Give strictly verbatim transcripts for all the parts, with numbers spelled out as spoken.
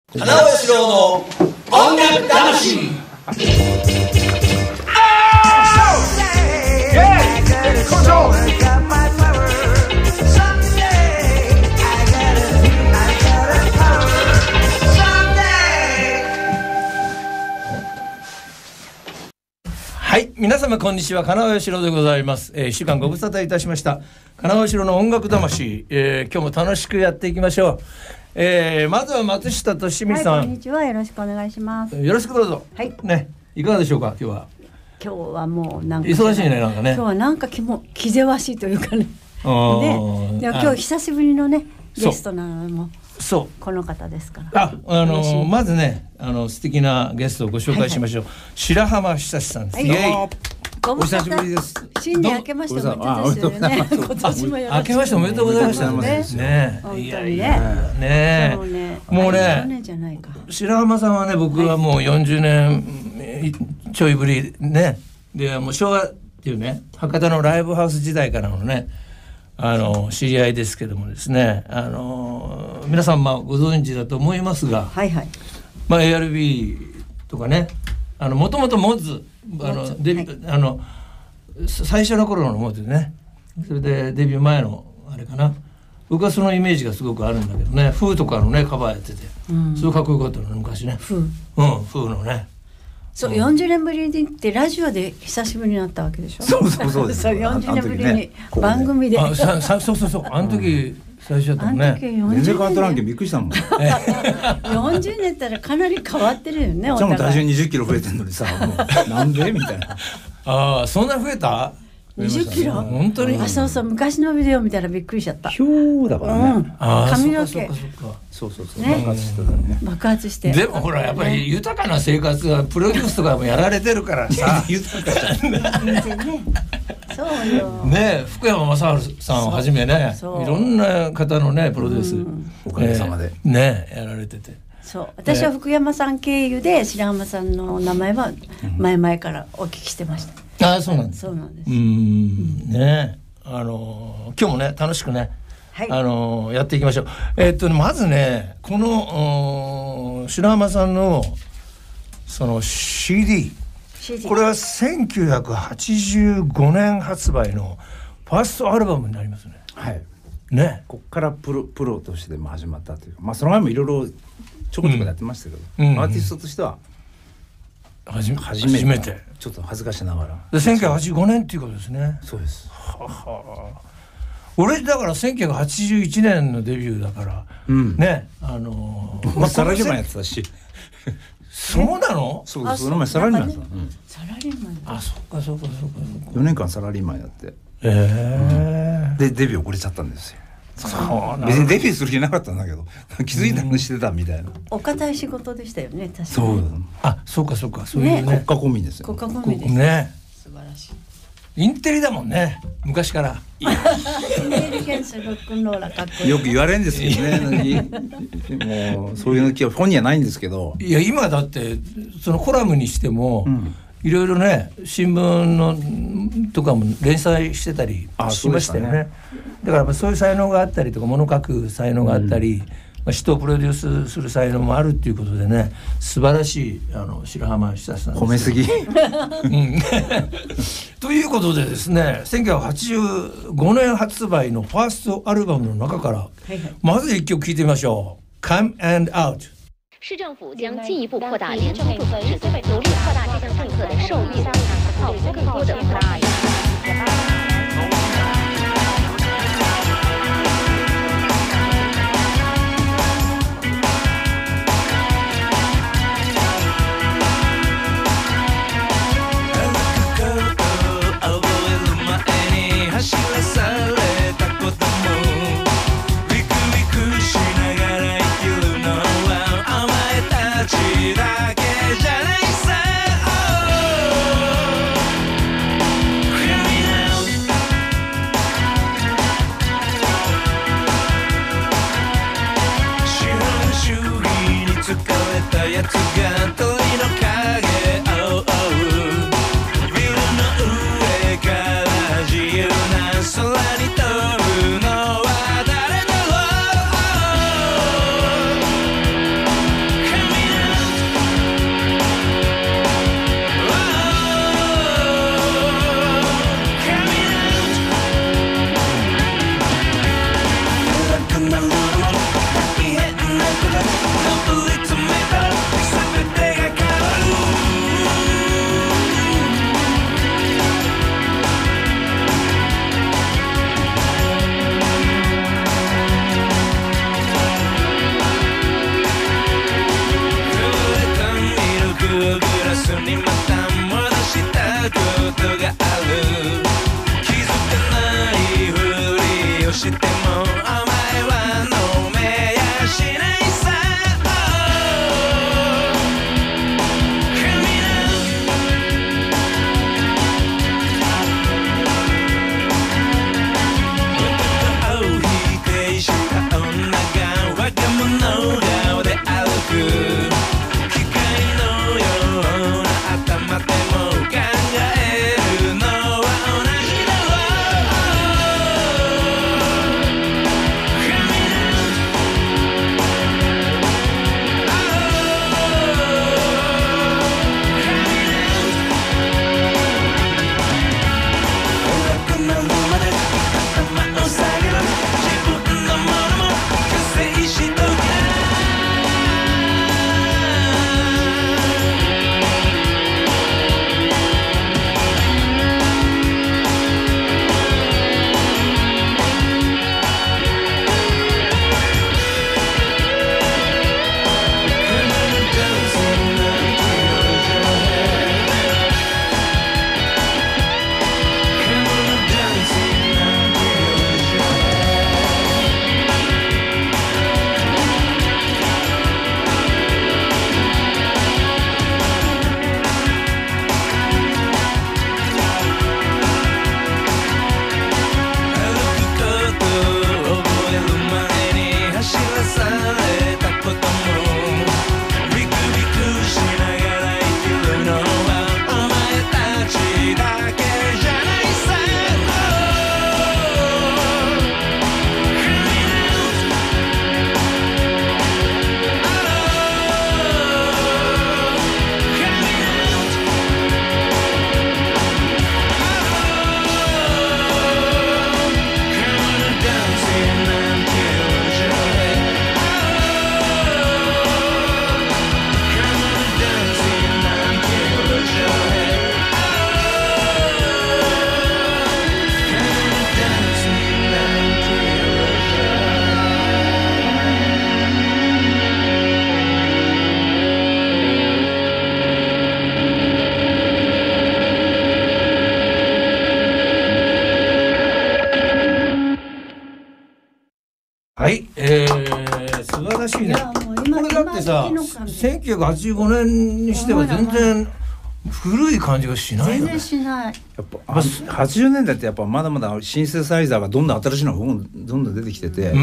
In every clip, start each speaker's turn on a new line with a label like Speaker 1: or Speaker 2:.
Speaker 1: 花尾四郎の音楽魂。はい、皆様こんにちは。金尾四郎でございます。えー、いっしゅうかんご無沙汰いたしました。金尾四郎の音楽魂、えー、今日も楽しくやっていきましょう。えー、まずは松下俊美さん、
Speaker 2: はい、こんにちは。よろしくお願いします。
Speaker 1: よろしくどうぞ。はいね、いかがでしょうか。今日は
Speaker 2: 今日はもうなんか
Speaker 1: 忙しいね。なんかね、
Speaker 2: 今日はなんか気も気ぜわしいというかね。ね、で今日久しぶりのねゲストなのもそうこの方ですから。あ、あのー、まずね、あの素敵なゲストをご紹介しましょう。はいはい、白浜久志さんです。はい、イエイ。
Speaker 1: お久しぶりです。
Speaker 2: 新年明けましておめでとうですよね。今年もよろしく。明け
Speaker 1: ましておめでとうございましたね。ね、
Speaker 2: 本当にね。
Speaker 1: ね、もうね、白浜さんはね、僕はもうよんじゅうねんちょいぶりね。で、もう昭和っていうね、博多のライブハウス時代からのね、あの知り合いですけどもですね、あの皆さんまあご存知だと思いますが、はいはい。まあ エーアールビー とかね、あのもともとモッズあのデビュー、はい、あの最初の頃のモッズね、それでデビュー前のあれかな、僕はそのイメージがすごくあるんだけどね、フーとかのねカバーやってて、うん、すごいかっこよかったの昔ね。フー、うん、フーのね。
Speaker 2: そう、うん、よんじゅうねんぶりにってラジオで久しぶりになったわけでしょ。
Speaker 1: そうそうそうです。
Speaker 2: そうよんじゅうねんぶりに番組で。
Speaker 1: あ、ささそうそうそう、あの時最初だったもんね。
Speaker 2: あの時よんじゅうねん。全然変わっとらんけんびっくりしたもん。よんじゅうねんったらかなり変わってるよね。
Speaker 3: じゃあもう体重にじゅっキロ増えてんのにさ、もうなんでみたいな。
Speaker 1: ああ、そんな増えた？
Speaker 2: にじゅっキロ？
Speaker 1: 本当に？
Speaker 2: あ、そうそう、昔のビデオ見たらびっくりしちゃった。
Speaker 3: ひょうだからね。うん、
Speaker 2: 髪の毛。
Speaker 3: そうそうそう、ね、爆発してたね。
Speaker 2: 爆発して。
Speaker 1: でもほらやっぱり豊かな生活はプロデュースとかもやられてるからさ。
Speaker 3: 豊かじゃん。
Speaker 2: 全然ね。そうよ。
Speaker 1: ね、福山雅治さんをはじめね、いろんな方のねプロデュース、うん、
Speaker 3: おかげさまで、
Speaker 1: えー、ねやられてて。
Speaker 2: そう、私は福山さん経由で白浜さんの名前は前々からお聞きしてました。
Speaker 1: うん、ああ、そうなんです。
Speaker 2: そうなんです。
Speaker 1: うん、ね、あの今日もね楽しくね、はい、あのやっていきましょう。えー、っとまずね、この白浜さんのその シーディー、 これはせんきゅうひゃくはちじゅうごねん発売のファーストアルバムになりますね。
Speaker 3: はい
Speaker 1: ね、
Speaker 3: こっからプロ、プロとしても始まったというか、まあその前もいろいろちょこちょこやってましたけど、うん、アーティストとしては
Speaker 1: 初め、
Speaker 3: 初めて、初めてちょっと恥ずかしながら
Speaker 1: でせんきゅうひゃくはちじゅうごねんっていうことですね。
Speaker 3: そうです。
Speaker 1: はは、俺だからせんきゅうひゃくはちじゅういちねんのデビューだから、うん、ね、あのー、
Speaker 3: まあサラリーマンやってたし。
Speaker 1: そうなの？
Speaker 3: そう、その前サラリーマンやった、ね、うん、
Speaker 2: サラリーマン。
Speaker 1: あ、そっかそっかそっかそっか。
Speaker 3: よねんかんサラリーマンやって、
Speaker 1: えー、
Speaker 3: うん、でデビュー遅れちゃったんですよ。
Speaker 1: そう
Speaker 3: 別にデビューする気なかったんだけど気づいたのしてたみたいな、うん、
Speaker 2: お堅い仕事でしたよね、確かに。
Speaker 3: そう、
Speaker 1: あ、そうかそうか、そういうね、
Speaker 3: 国家公務員ですよ。
Speaker 2: 国家公務員です
Speaker 1: ね。
Speaker 2: 素晴らし
Speaker 1: い。インテリだもんね、昔から。
Speaker 2: インテリゲンスロックンローラかっこいい。
Speaker 3: よく言われるんですけどね。もうそういう気は本にはないんですけど。
Speaker 1: いや今だってそのコラムにしても、うん、いろいろね、新聞のとかも連載してたりしましたよね。ね、だからそういう才能があったりとか、物書く才能があったり、うん、まあ、人をプロデュースする才能もあるっていうことでね、素晴らしいあの白浜久志さんです。
Speaker 3: 褒めすぎ。
Speaker 1: ということでですね、せんきゅうひゃくはちじゅうごねん発売のファーストアルバムの中から、はいはい、まず一曲聴いてみましょう。 Come and Out。
Speaker 4: 市政府将进一步扩大联通部分支持，努力扩大这项政策的受益，造福更多的普拉人。
Speaker 5: Come
Speaker 1: はい、えー、素晴らしいね。これだってさ、せんきゅうひゃくはちじゅうごねんにしては全然古い感じがしないよね。
Speaker 2: 全然しない。
Speaker 3: やっぱはちじゅうねんだいってやっぱまだまだシンセサイザーがどんどん新しいのがどんどん出てきてて、うんうん、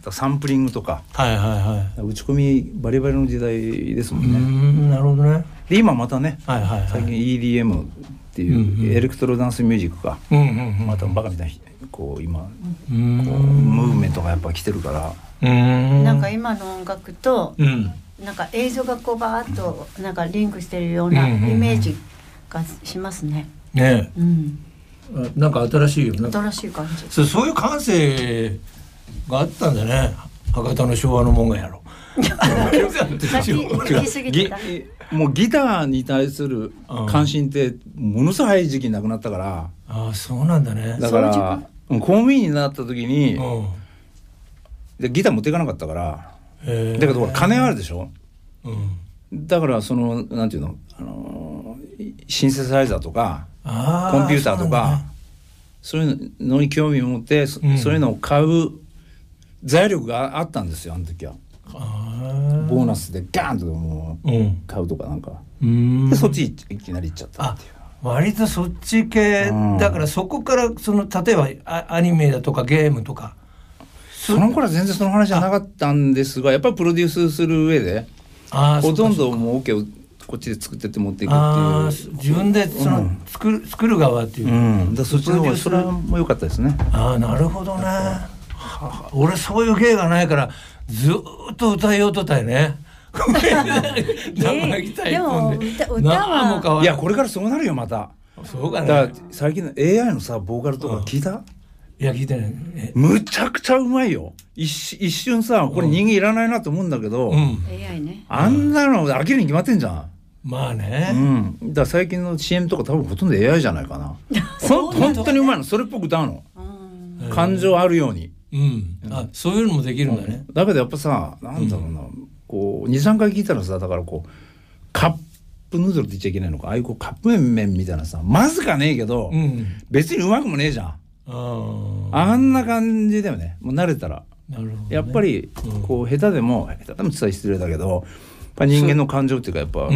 Speaker 3: サンプリングとか、はいはいはい、打ち込みバリバリの時代ですもんね。
Speaker 1: うん、なるほどね。
Speaker 3: で今またね、はいはいはい、最近 イーディーエム っていうエレクトロダンスミュージックが、うんうんうん、またバカみたいなこう今こうムーブメントがやっぱ来てるから、
Speaker 2: うんなんか今の音楽と、うん、なんか映像がこうバーッとなんかリンクしてるようなイメージがしますね。
Speaker 1: ねえ、うん、なんか新しいよね。
Speaker 2: 新しい感じ。
Speaker 1: そう、そういう感性があったんだね。博多の昭和のもんがやろ。
Speaker 3: もうギターに対する関心ってものすごい早い時期になくなったから。
Speaker 1: ああ、そうなんだね。
Speaker 3: だから公務員になった時に、うん、でギター持っていかなかったから。だけどほら金あるでしょ、うん、だからそのなんていうの、あのシンセサイザーとかコンピューターとかそういうのに興味を持って、うん、そういうのを買う財力があったんですよ、あの時は。ボーナスでガーンともう買うとかなんか、うん、でそっちいきなり行っちゃったっていう。
Speaker 1: 割とそっち系、うん、だからそこからその例えばアニメだとかゲームとか
Speaker 3: その頃は全然その話じゃなかったんですが、やっぱりプロデュースする上でほとんどもうオケをこっちで作ってって持っていくっていう、
Speaker 1: 自分でその作る、うん、作る側っていう、うん、
Speaker 3: だそっちの方がそれも良かったですね。
Speaker 1: ああ、なるほどね。は俺そういう芸がないからずっと歌いようとったよね。
Speaker 2: 生ギター一本で
Speaker 3: 何も変わらない。いやこれからそうなるよまた。
Speaker 1: そうかね。
Speaker 3: だから最近の エーアイ のさボーカルとか聞いた？
Speaker 1: いや聞いてない。
Speaker 3: むちゃくちゃうまいよ。一, 一瞬さこれ人間いらないなと思うんだけど、うん、
Speaker 2: エーアイ ね。
Speaker 3: あんなの飽きるに決まってんじゃん。
Speaker 1: まあね、
Speaker 3: うん、だから最近の シーエム とか多分ほとんど エーアイ じゃないかな。ほん本当にうまいの。それっぽく歌うの、うん、感情あるように、
Speaker 1: うん、あそういうのもできるんだね、
Speaker 3: うん、だけどやっぱさなんだろうな、うん、こう にさんかい聞いたらさだからこうカップヌードルって言っちゃいけないのかああいうこうカップ麺みたいなさまずかねえけど、うん、別にうまくもねえじゃん。 あ, あんな感じだよね。もう慣れたら
Speaker 1: なるほど、ね、
Speaker 3: やっぱりこう下手でも下手でも伝え失礼だけどやっぱ人間の感情っていうかやっぱ、うん、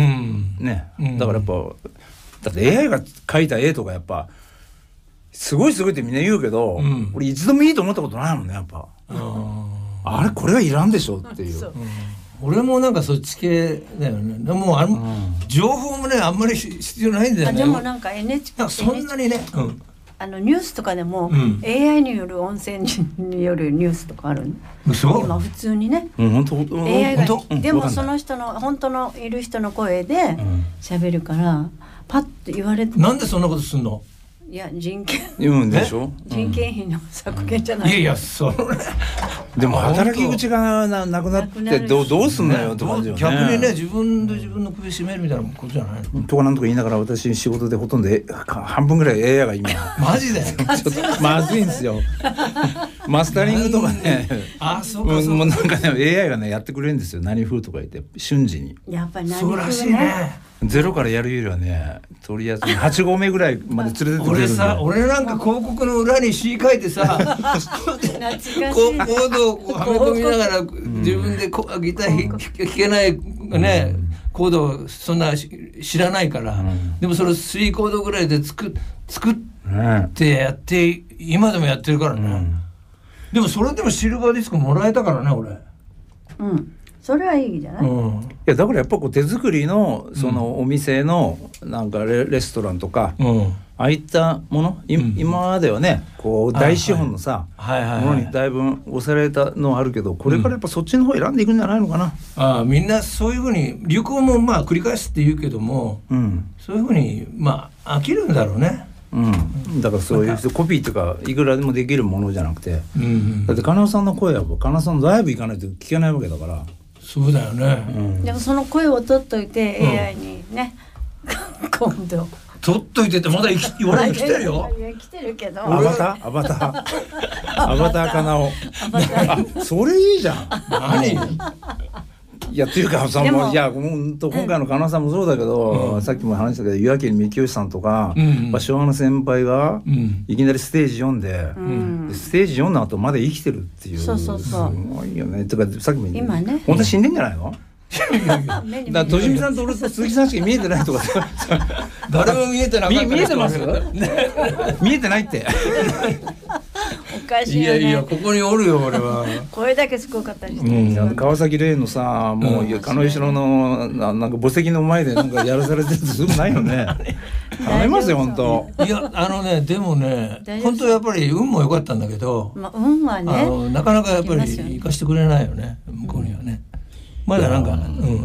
Speaker 3: ね、うん、だからやっぱだって エーアイ が描いた絵とかやっぱすごいすごいってみんな言うけど、うん、俺一度もいいと思ったことないもんねやっぱ。あ, あれこれはいらんでしょっていう。う
Speaker 1: 俺もなんかそっち系だよね。でもあの、うん、情報もねあんまり必要ないんだよね。
Speaker 2: でもなんか エヌエイチケー
Speaker 1: そんなにね、うん、
Speaker 2: あのニュースとかでも、うん、エーアイ による音声によるニュースとかあるの。今普通にね、
Speaker 3: うん、本当
Speaker 2: エーアイ が、うん、でもその人の本当のいる人の声で喋るから、うん、パッと言われて
Speaker 1: なんでそんなことすんの。
Speaker 2: いや人件
Speaker 3: 言うんでしょ。
Speaker 2: 人件費の削減じゃない、うん、
Speaker 1: いやいやそれ
Speaker 3: でも働き口が な, なくなってど う, どうすんのよって感じよね。
Speaker 1: 逆にね自分で自分の首絞めるみたいなことじゃないの。
Speaker 3: とかなんとか言いながら私仕事でほとんど半分ぐらい エーアイ が今
Speaker 1: マジでち
Speaker 3: ょっとまずいんですよマスタリングとかね
Speaker 1: あそうかそうか、
Speaker 3: もうなんかね エーアイ がねやってくれるんですよ。何風とか言って瞬時に。
Speaker 2: やっぱり何
Speaker 1: 風ね。そうらしいね。
Speaker 3: ゼロからやるよりはねとりあえずはち合目ぐらいまで連れてってくれるんで。
Speaker 1: 俺さ俺なんか広告の裏に詩書いてさコードをこうはめ込みながら自分でこギター弾けないね、うん、コードをそんな知らないから、うん、でもそれスリーコードぐらいで作作ってやって、うん、今でもやってるからね、うん、でもそれでもシルバーディスクもらえたからね俺。
Speaker 2: うんそれはいいじゃない、うん、い
Speaker 3: やだからやっぱこう手作りのそのお店のなんか レ, レストランとか、うん、ああいったもの、うん、今まではねこう大資本のさ、はいはい、ものにだいぶ押されたのはあるけどこれからやっぱそっちの方選んでいくんじゃないのかな、うん、
Speaker 1: あみんなそういうふうに流行もまあ繰り返すって言うけども、うん、そういうふうにまあ飽きるんだろうね。
Speaker 3: うん、だからそういうコピーとかいくらでもできるものじゃなくて、うんうん、だって金尾さんの声は金尾さんのライブ行かないと聞けないわけだから。
Speaker 1: そうだよね、
Speaker 2: うん、でもその声を取っといて、うん、エーアイ にね今度
Speaker 1: 取っといてってまだ生き俺も来てるよ
Speaker 2: 生きてるけど
Speaker 3: アバターアバターアバターかなおあそれいいじゃん
Speaker 1: 何
Speaker 3: いやっていうかそのいや本当今回の金尾さんもそうだけど、うん、さっきも話したけど岩切幹義さんとか、うんうん、昭和の先輩がいきなりステージよんで、うん、でステージよんの後まで生きてるっていう、
Speaker 2: そうそうそう
Speaker 3: すごいよね。とかさっきも言った
Speaker 2: 今ね
Speaker 3: 本当死んでんじゃないのだからとじみさんと俺と鈴木さんしか見えてないとか
Speaker 1: 誰も見えてなかった
Speaker 3: 見えてます見えてないって
Speaker 2: おかしいよね。
Speaker 1: いやいやここにおるよ俺は
Speaker 2: これだけすごかったりして、
Speaker 3: うん、川崎レイのさもう、うん、金井城のななんか墓石の前でなんかやらされてるってすぐないよね頼みますよ本当。
Speaker 1: いやあのねでもね本当やっぱり運も良かったんだけど、
Speaker 2: まあ、運はね
Speaker 1: あのなかなかやっぱり行かしてくれないよね向こうにはね。まだなんか、うん、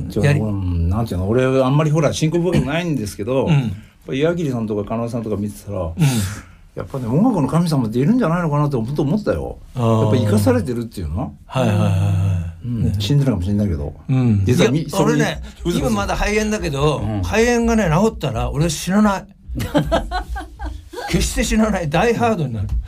Speaker 3: やりなんていうの俺あんまりほら進行僕もないんですけど、うん、岩切さんとか金尾さんとか見てたら、うん、やっぱね音楽の神様っているんじゃないのかなって思ったよ。やっぱ生かされてるっていうの、
Speaker 1: はいはいはい、
Speaker 3: うんね、死んでるかもしれないけど、うん、
Speaker 1: 実はみ俺ね今まだ肺炎だけど、うん、肺炎がね治ったら俺死なない決して死なない大ハードになる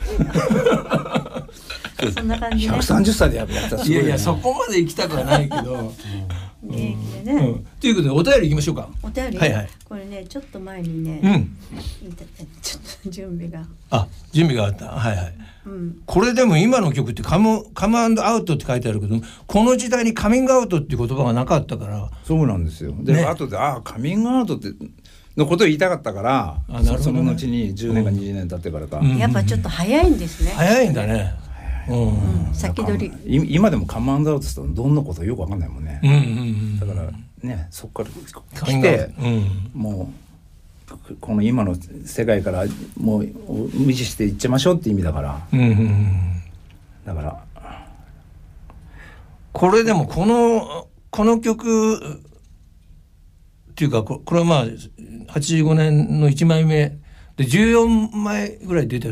Speaker 2: そんな感じね。
Speaker 3: ひゃくさんじゅっさいでやったらすごい、ね、
Speaker 1: いやいやそこまで行きたくはないけど、うん、
Speaker 2: 元気でね、うん、
Speaker 1: ということでお便り行きましょうか。
Speaker 2: お便り、はいはい、これねちょっと前にね、うん、ちょっと準備が
Speaker 1: あ準備があったはいはい、うん、これでも今の曲ってカムカムアンドアウトって書いてあるけどこの時代にカミングアウトっていう言葉がなかったから
Speaker 3: そうなんですよ。で、ね、後であカミングアウトってのことを言いたかったからあなるほど、ね、その後にじゅうねんかにじゅうねん経ってからか、
Speaker 2: うん、やっぱちょっと早いんですね。
Speaker 1: 早いんだね、
Speaker 2: うんうん、先取り
Speaker 3: 今でもカムアンドアウトってどんなことよく分かんないもんね、うんうんうん、だからねそこから来て、うん、もうこの今の世界からもう無視していっちゃいましょうって意味だから、うんうんうん、だから
Speaker 1: これでもこのこの曲っていうかこれはまあはちじゅうごねんのいちまいめでじゅうよんまいぐらい出てる。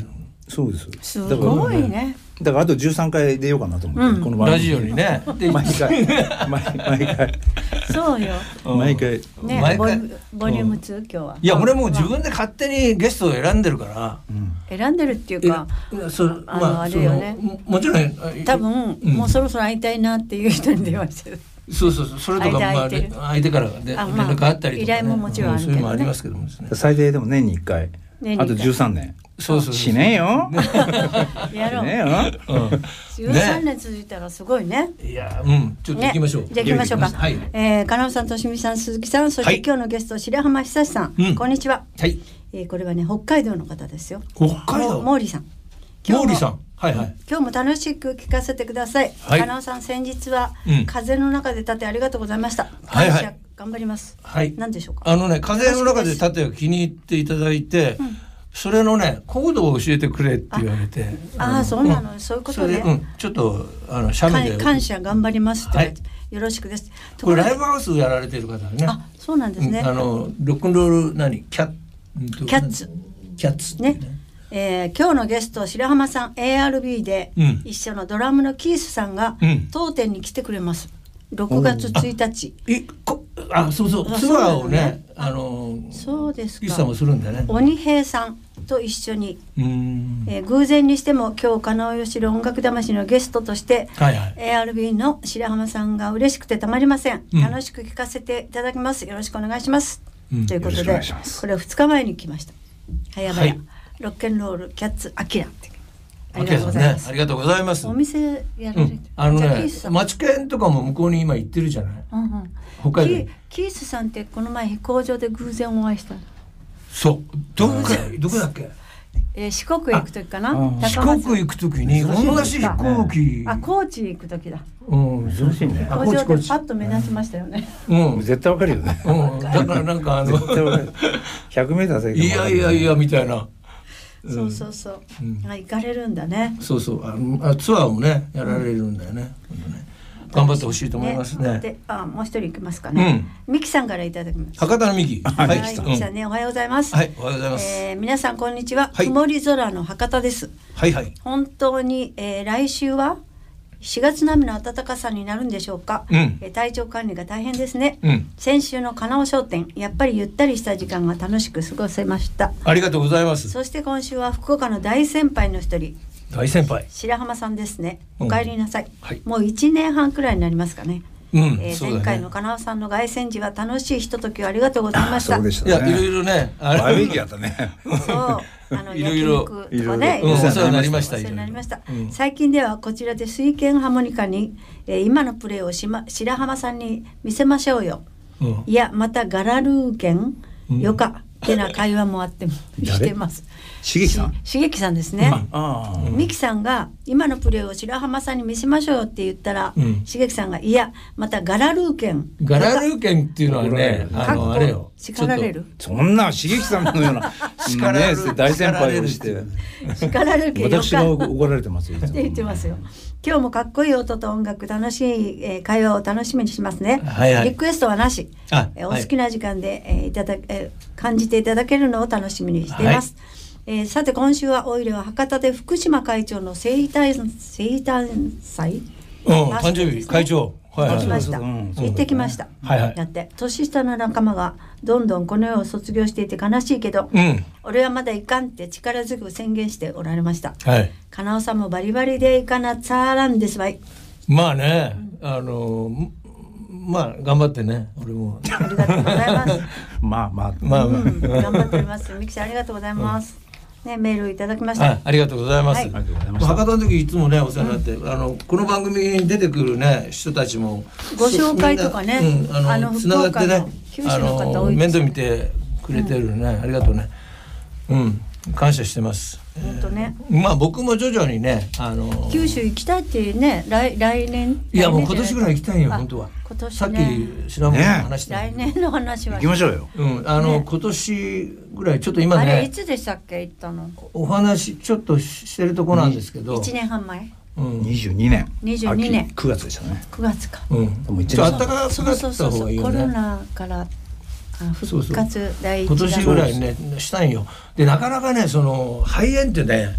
Speaker 3: そうです。
Speaker 2: すごいね。
Speaker 3: だからあとじゅうさんかい出ようかなと思って、うん、この番組
Speaker 1: ラジオにね
Speaker 3: 毎回毎回
Speaker 2: そうよ
Speaker 3: 毎回
Speaker 2: ね毎回ボリュームツー、うん、今日は。
Speaker 1: いや俺もう自分で勝手にゲストを選んでるから、
Speaker 2: うん、選んでるっていうか
Speaker 1: そ
Speaker 2: あの、まあ、あれよね。
Speaker 1: もちろん
Speaker 2: 多分、うん、もうそろそろ会いたいなっていう人に電話してる。
Speaker 1: そうそうそうそれとかまあ相手からで連絡あったりとか、ね、
Speaker 2: 依頼ももちろんあるけどね。
Speaker 1: そういうのもありますけどもですね。
Speaker 3: 最低でも年にいっかい。あとじゅうさんねん。
Speaker 1: そうそう
Speaker 3: しねえよ。
Speaker 2: やろう。
Speaker 3: ねえよ。
Speaker 2: じゅうさんねん続いたらすごいね。
Speaker 1: いや、うん、ちょっと行きましょう。
Speaker 2: じゃあ行きましょうか。はい。え、かなおさん、としみさん、鈴木さん、そして今日のゲスト白浜久さん、こんにちは。はい。え、これはね北海道の方ですよ。
Speaker 1: 北海道。
Speaker 2: 毛利さん。
Speaker 1: 毛利さん。はいはい。
Speaker 2: 今日も楽しく聞かせてください。かなおさん、先日は風の中で立てありがとうございました。
Speaker 1: はいはい。
Speaker 2: 頑張ります。
Speaker 1: はい。
Speaker 2: 何でしょうか。
Speaker 1: あのね、風の中で立てを気に入っていただいて。それのねコードを教えてくれって言われて、
Speaker 2: ああそうなの、うん、そういうことで、
Speaker 1: うん、ちょっとあの写メで
Speaker 2: 感謝頑張りますって、はい、よろしくです。
Speaker 1: これライブハウスやられてる方ね。
Speaker 2: あ、そうなんですね。
Speaker 1: うん、あのロックンロール何キャ
Speaker 2: キャッツ
Speaker 1: キャッツ
Speaker 2: ね。えー、今日のゲスト白浜さん エーアールビー で一緒のドラムのキースさんが当店に来てくれます。ろくがつついたち。
Speaker 1: えこあそうそうツアーをねあの
Speaker 2: そうですか。
Speaker 1: キースさんもするんだね。
Speaker 2: 鬼平さんと一緒に、えー、偶然にしても今日金尾よしろ音楽魂のゲストとして、はいはい、エーアールビー の白浜さんが嬉しくてたまりません、うん、楽しく聞かせていただきます。よろしくお願いします、うん、ということでこれふつかまえに来ました。早々、はい、ロッケンロールキャッツアキラって
Speaker 1: ありがとうございます。ありがとうございます。
Speaker 2: お店やられてる、うん、
Speaker 1: あのね町犬とかも向こうに今行ってるじゃない、うんうん、北海道
Speaker 2: キースさんってこの前飛行場で偶然お会いした。
Speaker 1: そうどこかどこだっけ、
Speaker 2: えー、四国行く時かな。
Speaker 1: 四国行く時に同じ飛行機、
Speaker 2: あ高知行く時だ。
Speaker 3: うん珍しいね。
Speaker 2: 飛行場でパッと目立ちましたよね。
Speaker 3: うん絶対わかるよね。
Speaker 1: うんだからなんかあの
Speaker 3: ひゃくメーター先
Speaker 1: いやいやいやみたいな。
Speaker 2: そうそうそう、うん、行かれるんだね。
Speaker 1: そうそうあのツアーもねやられるんだよね。うんね頑張ってほしいと思いますね。
Speaker 2: で、あ、もう一人行きますかね。うん、ミキさんからいただきます。
Speaker 1: 博多のミキ。
Speaker 2: はい、ミキさんね、おはようございます。
Speaker 1: はい、おはようございます。
Speaker 2: えー、皆さんこんにちは。はい、曇り空の博多です。
Speaker 1: はいはい。
Speaker 2: 本当に、えー、来週はしがつ並みの暖かさになるんでしょうか。うん、えー、体調管理が大変ですね。うん、先週の金尾商店、やっぱりゆったりした時間が楽しく過ごせました。
Speaker 1: ありがとうございます。
Speaker 2: そして今週は福岡の大先輩の一人。
Speaker 1: 大先輩
Speaker 2: 白浜さんですね。お帰りなさい、うんはい、もういちねんはんくらいになりますかね。うんえーね、前回の金尾さんの凱旋時は楽しいひとときをありがとうございました。
Speaker 3: そうでしたね。
Speaker 1: いやいろいろね
Speaker 3: バーベキューやったね。
Speaker 2: そうあのいろいろ焼肉とかね
Speaker 1: お世話になりました。
Speaker 2: お世話になりました、うん、最近ではこちらで水拳ハーモニカに、えー、今のプレーをし、ま、白浜さんに見せましょうよ、うん、いやまたガラルー剣、うん、よかってな会話もあってもしてます。
Speaker 3: しげきさん
Speaker 2: しげきさんですね。ミキさんが今のプレーを白浜さんに見せましょうよって言ったら、しげきさんがいやまたガラルー剣
Speaker 1: ガラルー剣っていうのはねあのあれよ
Speaker 2: 叱られる
Speaker 3: そんなしげきさんのような叱られる大先輩をして
Speaker 2: 叱られるけど
Speaker 3: 私が怒られてますよ。
Speaker 2: って言ってますよ。今日もかっこいい音と音楽楽しい、えー、会話を楽しみにしますね、はいはい、リクエストはなし、えー、お好きな時間で、えーいただえー、感じていただけるのを楽しみにしています、はいえー、さて今週はおいれは博多で福島会長の生誕生誕祭、
Speaker 1: うん、誕生日会長
Speaker 2: 行ってきました、行ってきました、はいはい、だって年下の仲間がどんどんこの世を卒業していて悲しいけど、うん、俺はまだいかんって力強く宣言しておられました、はい、金尾さんもバリバリでいかなつゃらんですわい。
Speaker 1: まあね、うん、あのまあ頑張ってね俺も
Speaker 2: ありがとうございます
Speaker 3: まあまあ
Speaker 2: まあ、うん、頑張っております。ミキさんありがとうございます、うんね、メールいただきました。
Speaker 1: あ, ありがとうございます。はい、博多の時いつもねお世話になって、うん、あのこの番組に出てくるね人たちも
Speaker 2: ご紹介とかね、
Speaker 1: うん、あのあのつながってねあの面倒見てくれてるね、うん、ありがとうね。うん感謝してます。
Speaker 2: 本当ね。
Speaker 1: まあ僕も徐々にねあの
Speaker 2: 九州行きたいってね 来, 来年
Speaker 1: いやもう今年ぐらい行きたいよ本当は。
Speaker 2: 今年ね、
Speaker 1: さっき白浜の話して、
Speaker 2: ね、来年の話は
Speaker 3: 行きましょうよ、
Speaker 1: うんあのね、今年ぐらいちょっと今ね
Speaker 2: あれいつでしたっけ行ったの
Speaker 1: お話ちょっとしてるとこなんですけど
Speaker 2: いちねんはんまえ、
Speaker 3: うん、にじゅうにねん
Speaker 2: にじゅうにねん
Speaker 3: くがつでしたね。
Speaker 2: くがつか、
Speaker 1: うん、もうちょっと暖かくなった方がいいよね。
Speaker 2: コロナからあ復活第一
Speaker 1: 今年ぐらいねしたんよ。でなかなかねその肺炎ってね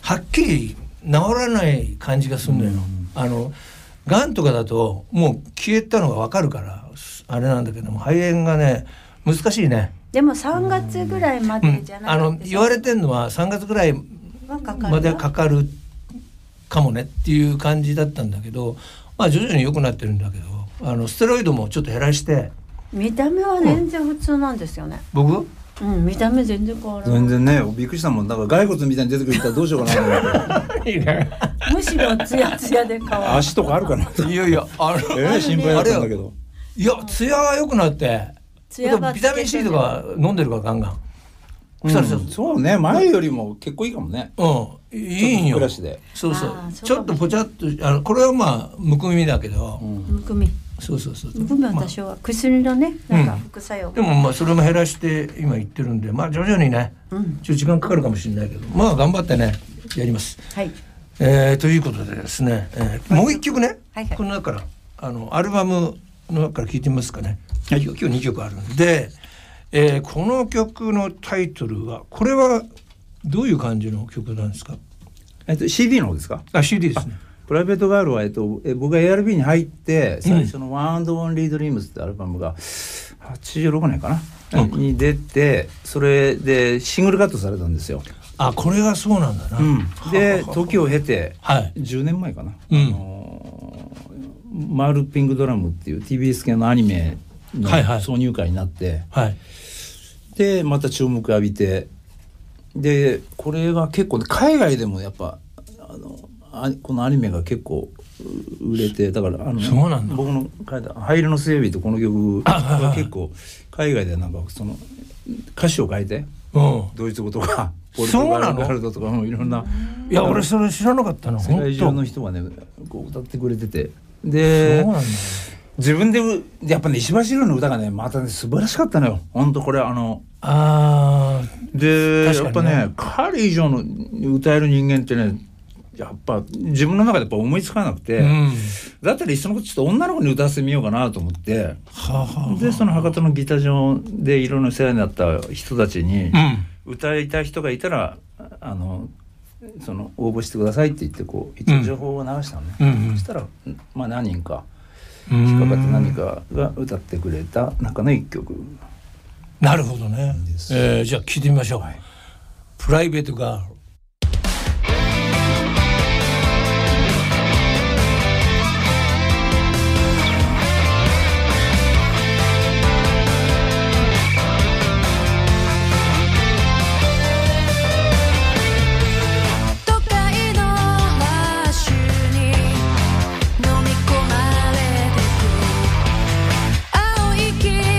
Speaker 1: はっきり治らない感じがするのよ、うん、あのがんとかだともう消えたのが分かるからあれなんだけども、肺炎がね難しいね。
Speaker 2: でもさんがつぐらいまでじゃない、うん、
Speaker 1: あの言われてるのはさんがつぐらいまでかかるかもねっていう感じだったんだけど、まあ徐々に良くなってるんだけど、あのステロイドもちょっと減らして。
Speaker 2: 見た目は全然普通なんですよね、
Speaker 1: うん、僕
Speaker 2: うん、見た目全然変わらない。
Speaker 3: 全然ね、びっくりしたもん。だから骸骨みたいに出てくるったらどうしようかなと思って
Speaker 2: むしろツヤツヤで変わる。
Speaker 3: 足とかあるかな。
Speaker 1: いやいや、あの、
Speaker 3: えー、心配だったんだけど。
Speaker 1: いや、ツヤが良くなって、ビタミン C とか飲んでるからガンガン。
Speaker 3: うん、そうね、前よりも結構いいかもね。
Speaker 1: うん、いいんよ。そうそう。ちょっとぽちゃっと、あのこれはまあむくみだけど。
Speaker 2: うん、むくみ。
Speaker 1: そうそうそう。
Speaker 2: むくみは多少は薬のね、なんか副作用、うん。
Speaker 1: でもまあそれも減らして今言ってるんで、まあ徐々にね、うん、ちょっと時間かかるかもしれないけど、まあ頑張ってねやります。
Speaker 2: はい。
Speaker 1: えー、ということでですね、えー、もう一曲ね、はいはい、この中からあのアルバムの中から聴いてみますかね。はい、今日にきょくあるんで、えー、この曲のタイトルはこれはどういう感じの曲なんですか。
Speaker 3: えっと シーディー の方ですか。
Speaker 1: あ、シーディー ですね。
Speaker 3: プライベートガールは、えっと、え僕が エーアールビー に入って最初の ワンアンドオンリードリームズってアルバムがはちじゅうろくねんかな、うん、に出て、それでシングルカットされたんですよ。
Speaker 1: あ、これがそうなんだな、うん、
Speaker 3: で時を経て、はい、じゅうねんまえかな、うん、あのマールピングドラムっていう ティービーエス 系のアニメの挿入歌になって、はいはい、でまた注目浴びて、でこれが結構、ね、海外でもやっぱあのこのアニメが結構売れて、だからあの
Speaker 1: そうなんだ、
Speaker 3: 僕の書いた「灰色の水曜日」とこの曲が結構海外でなんかその歌詞を変えて、うん、ドイツ語とかポルトガル語とかもいろんな、
Speaker 1: いや俺それ知らなかったの。
Speaker 3: 世界中の人がねこう歌ってくれてて、でそうなんだ、自分でやっぱね石橋宏の歌がねまたね素晴らしかったのよ。本当これあのあで、ね、やっぱね彼以上の歌える人間ってねやっぱ自分の中でやっぱ思いつかなくて、うん、だったらいっそのことちょっと女の子に歌わせてみようかなと思って、はあはあ、でその博多のギター場でいろんな世話になった人たちに、うん、歌いたい人がいたらあのその応募してくださいって言ってこう一応情報を流したのね、うんうん、そしたら、まあ、何人か引っかかって何かが歌ってくれた中の一曲。
Speaker 1: なるほどね、えー、じゃあ聴いてみましょう、はい、プライベートガール。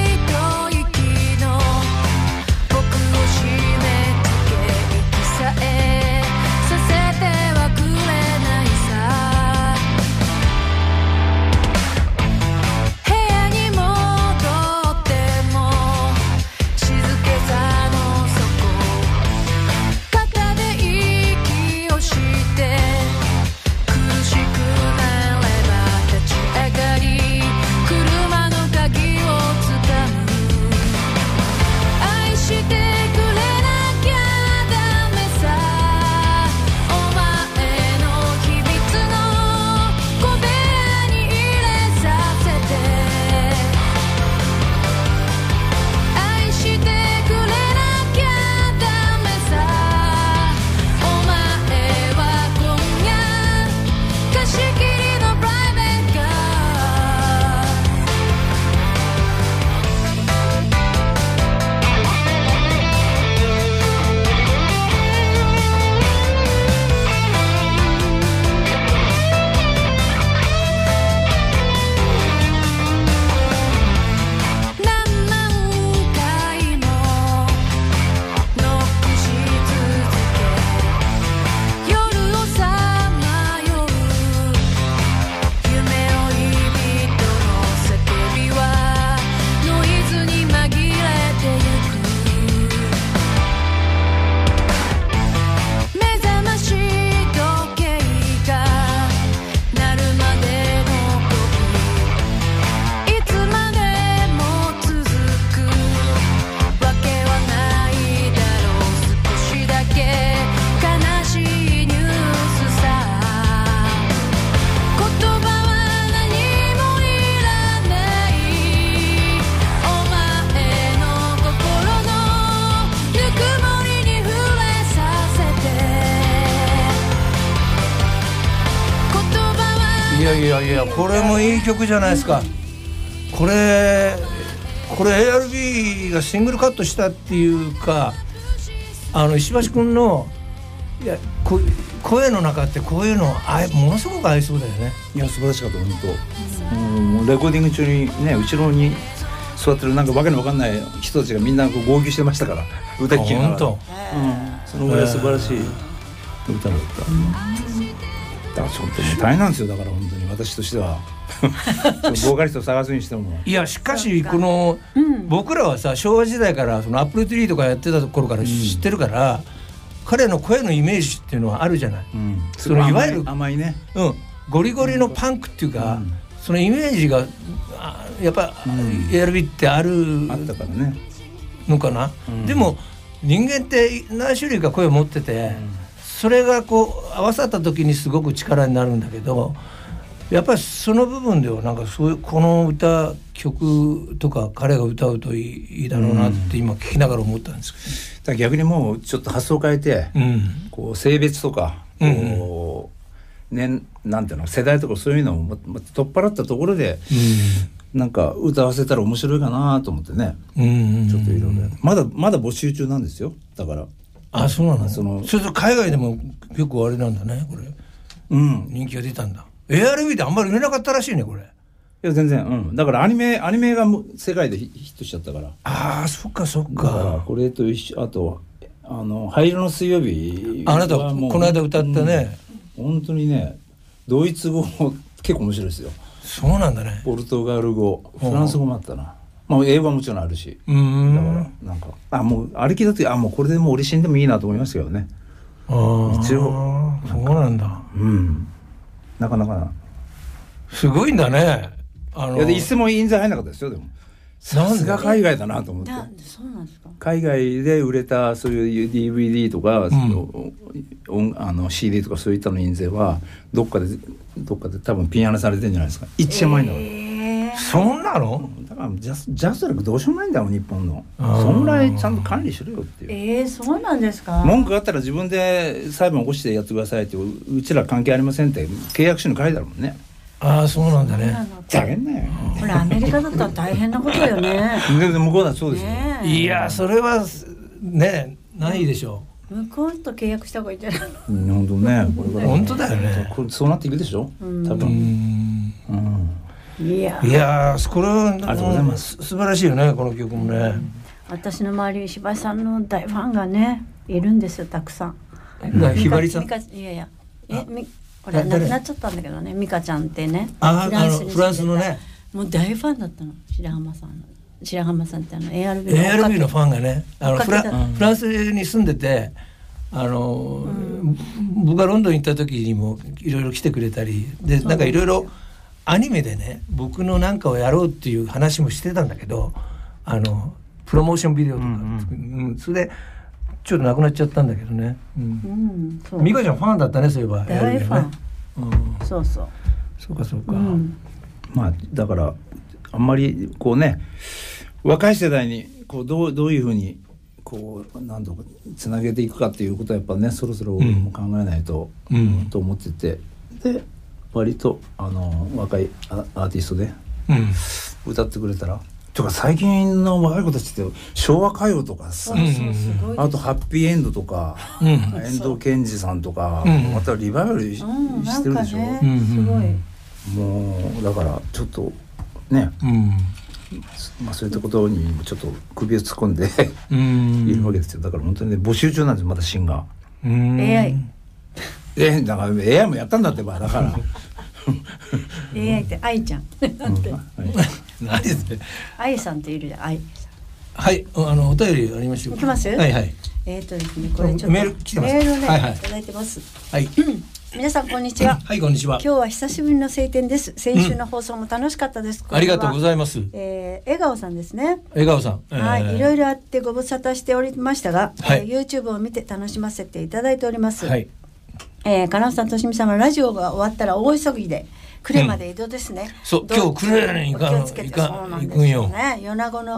Speaker 5: さえ
Speaker 1: いやいやこれもいい曲じゃないですか。これこれ エーアールビー がシングルカットしたっていうか、あの石橋君のいやこ声の中ってこういうのあものすごく合いそうだよね。
Speaker 3: いや素晴らしかった本当、うん、レコーディング中にね後ろに座ってるなんかわけのわかんない人たちがみんなこう号泣してましたから歌聴きながら。本当、うん、そのぐらい素晴らしい歌だった、うん、だから本当に大変なんですよ。だから本当に私としてはボーカリストを探すにしても
Speaker 1: いやしかしこの、うん、僕らはさ昭和時代からそのアップルトゥリーとかやってた頃から知ってるから、うん、彼の声のイメージっていうのはあるじゃない、うん、そのいわゆる
Speaker 3: 甘いね、
Speaker 1: うん、ゴリゴリのパンクっていうか、うん、そのイメージがやっぱ、うん、エーアールビー ってある
Speaker 3: あったからね
Speaker 1: のかな、うん、でも人間って何種類か声を持ってて、うん、それがこう合わさった時にすごく力になるんだけど、やっぱりその部分ではなんかそういうこの歌曲とか彼が歌うといい、いいだろうなって今聞きながら思ったんですけど、ね、
Speaker 3: だから逆にもうちょっと発想変えて、うん、こう性別とかこう、うんね、なんていうの世代とかそういうのを取っ払ったところで、うん、なんか歌わせたら面白いかなと思ってね、うん、ちょっといろいろまだまだ募集中なんですよ。だから
Speaker 1: あそうなの。そのそれと海外でも結構あれなんだねこれ、うん、人気が出たんだ。エーアールビー であんまり売れなかったらしいねこれ。い
Speaker 3: や全然、うん、だからアニメアニメが世界でヒットしちゃったから。
Speaker 1: ああそっかそっか。
Speaker 3: だからこれと一緒あとあの灰色の水曜日
Speaker 1: あなたこの間歌ったね、
Speaker 3: うん、本当にねドイツ語結構面白いですよ。
Speaker 1: そうなんだね。
Speaker 3: ポルトガル語フランス語もあったな、まあ、英語はもちろんあるし、うーんだからなんかあもう歩きだってあもうこれでもう俺死んでもいいなと思いますけどね。
Speaker 1: あ一応そうなんだ。うん
Speaker 3: なかなか
Speaker 1: すごいんだね。
Speaker 3: あのいやで一銭も印税入んなかったですよ。でもさすが海外だなと思って。
Speaker 2: そうなんですか。
Speaker 3: 海外で売れたそういう ディーブイディー とか、うん、そのあの シーディー とかそういったの印税はどっかでどっかで多分ピンハネされてるんじゃないですか。一円もないんだから、え
Speaker 1: ー、そんなの
Speaker 3: だからジャスジャスラックどうしようもないんだもん日本の。そんぐらいちゃんと管理しろよっていう。
Speaker 2: えー、そうなんですか。
Speaker 3: 文句があったら自分で裁判起こしてやってくださいって う, うちら関係ありませんって契約書に書いてあるもんね。
Speaker 1: ああそうなんだね。
Speaker 3: 大変だよ。
Speaker 2: これアメリカだったら大変なことよね。
Speaker 3: 全然向こうだそうですよ、
Speaker 1: ね、いやそれはねないでしょ
Speaker 2: う。向こうと契約した方がいいんじゃないの。
Speaker 3: うん、本当ね。これから
Speaker 1: 本当だよね。
Speaker 3: これそうなっていくでしょ。多分。うん
Speaker 2: うん、いや
Speaker 1: いやこれはありがとうございます。素晴らしいよねこの曲もね。うん、
Speaker 2: 私の周り石橋さんの大ファンがねいるんですよたくさん。
Speaker 1: ひばりさん。
Speaker 2: いやいやえみこれ亡くなっちゃったんだけどねミカちゃんってね。
Speaker 1: あフランスにフランスのね。
Speaker 2: もう大ファンだったの白浜さんの。白浜さんってあの エーアールビー
Speaker 1: の エーアールビー のファンがねあのフラ、うん、フランスに住んでてあの、うん、僕がロンドン行った時にもいろいろ来てくれたりでなんかいろいろアニメでね僕のなんかをやろうっていう話もしてたんだけどあのプロモーションビデオとか、うんうん、それでちょっとなくなっちゃったんだけどね、うんうん、美香ちゃんファンだったねそういえば
Speaker 2: 大ファン、うん、そうそう
Speaker 1: そうかそうか、うん、
Speaker 3: まあだからあんまりこうね若い世代にこうどうどういうふうにこう何度かつなげていくかっていうことはやっぱねそろそろ俺も考えないと、うん、と思っててで割とあの若いアーティストで歌ってくれたら、うん、とか最近の若い子たちって昭和歌謡とかさ、うん、あとハッピーエンドとか、うん、遠藤健二さんとか、うん、またリバイバル し,、うん、してるでしょ、ね、
Speaker 2: すごい
Speaker 3: もうだからちょっとね、うんまあ、そういったことにちょっと首を突っ込んでいるわけですよ。だから本当にね募集中なんですまだシンガー。
Speaker 2: うーん エーアイ
Speaker 3: えだから エーアイ もやったんだってばだから。
Speaker 2: エーアイ って愛ちゃん。なんて。
Speaker 1: 何ですね。
Speaker 2: 愛さんっているじゃん愛。
Speaker 1: はいあのお便りありました。
Speaker 2: いきます。
Speaker 1: はいはい。
Speaker 2: えっ、ー、とですねこれちょっと
Speaker 1: メール来てます。
Speaker 2: メールね、
Speaker 1: はいはい、
Speaker 2: いただいてます。
Speaker 1: はい。
Speaker 2: 皆さんこんにちは。
Speaker 1: はいこんにちは。
Speaker 2: 今日は久しぶりの晴天です。先週の放送も楽しかったです。
Speaker 1: うん、ありがとうございます。
Speaker 2: えー、笑顔さんですね。
Speaker 1: 笑顔さん。
Speaker 2: えー、はい、いろいろあってご無沙汰しておりましたが、はいえー、YouTube を見て楽しませていただいております。はい。えー、金尾さんとしみさんはラジオが終わったら大急ぎで呉まで移動ですね。
Speaker 1: うん、そう今日呉に行か
Speaker 2: 気をつけてそうなんですよね。米子の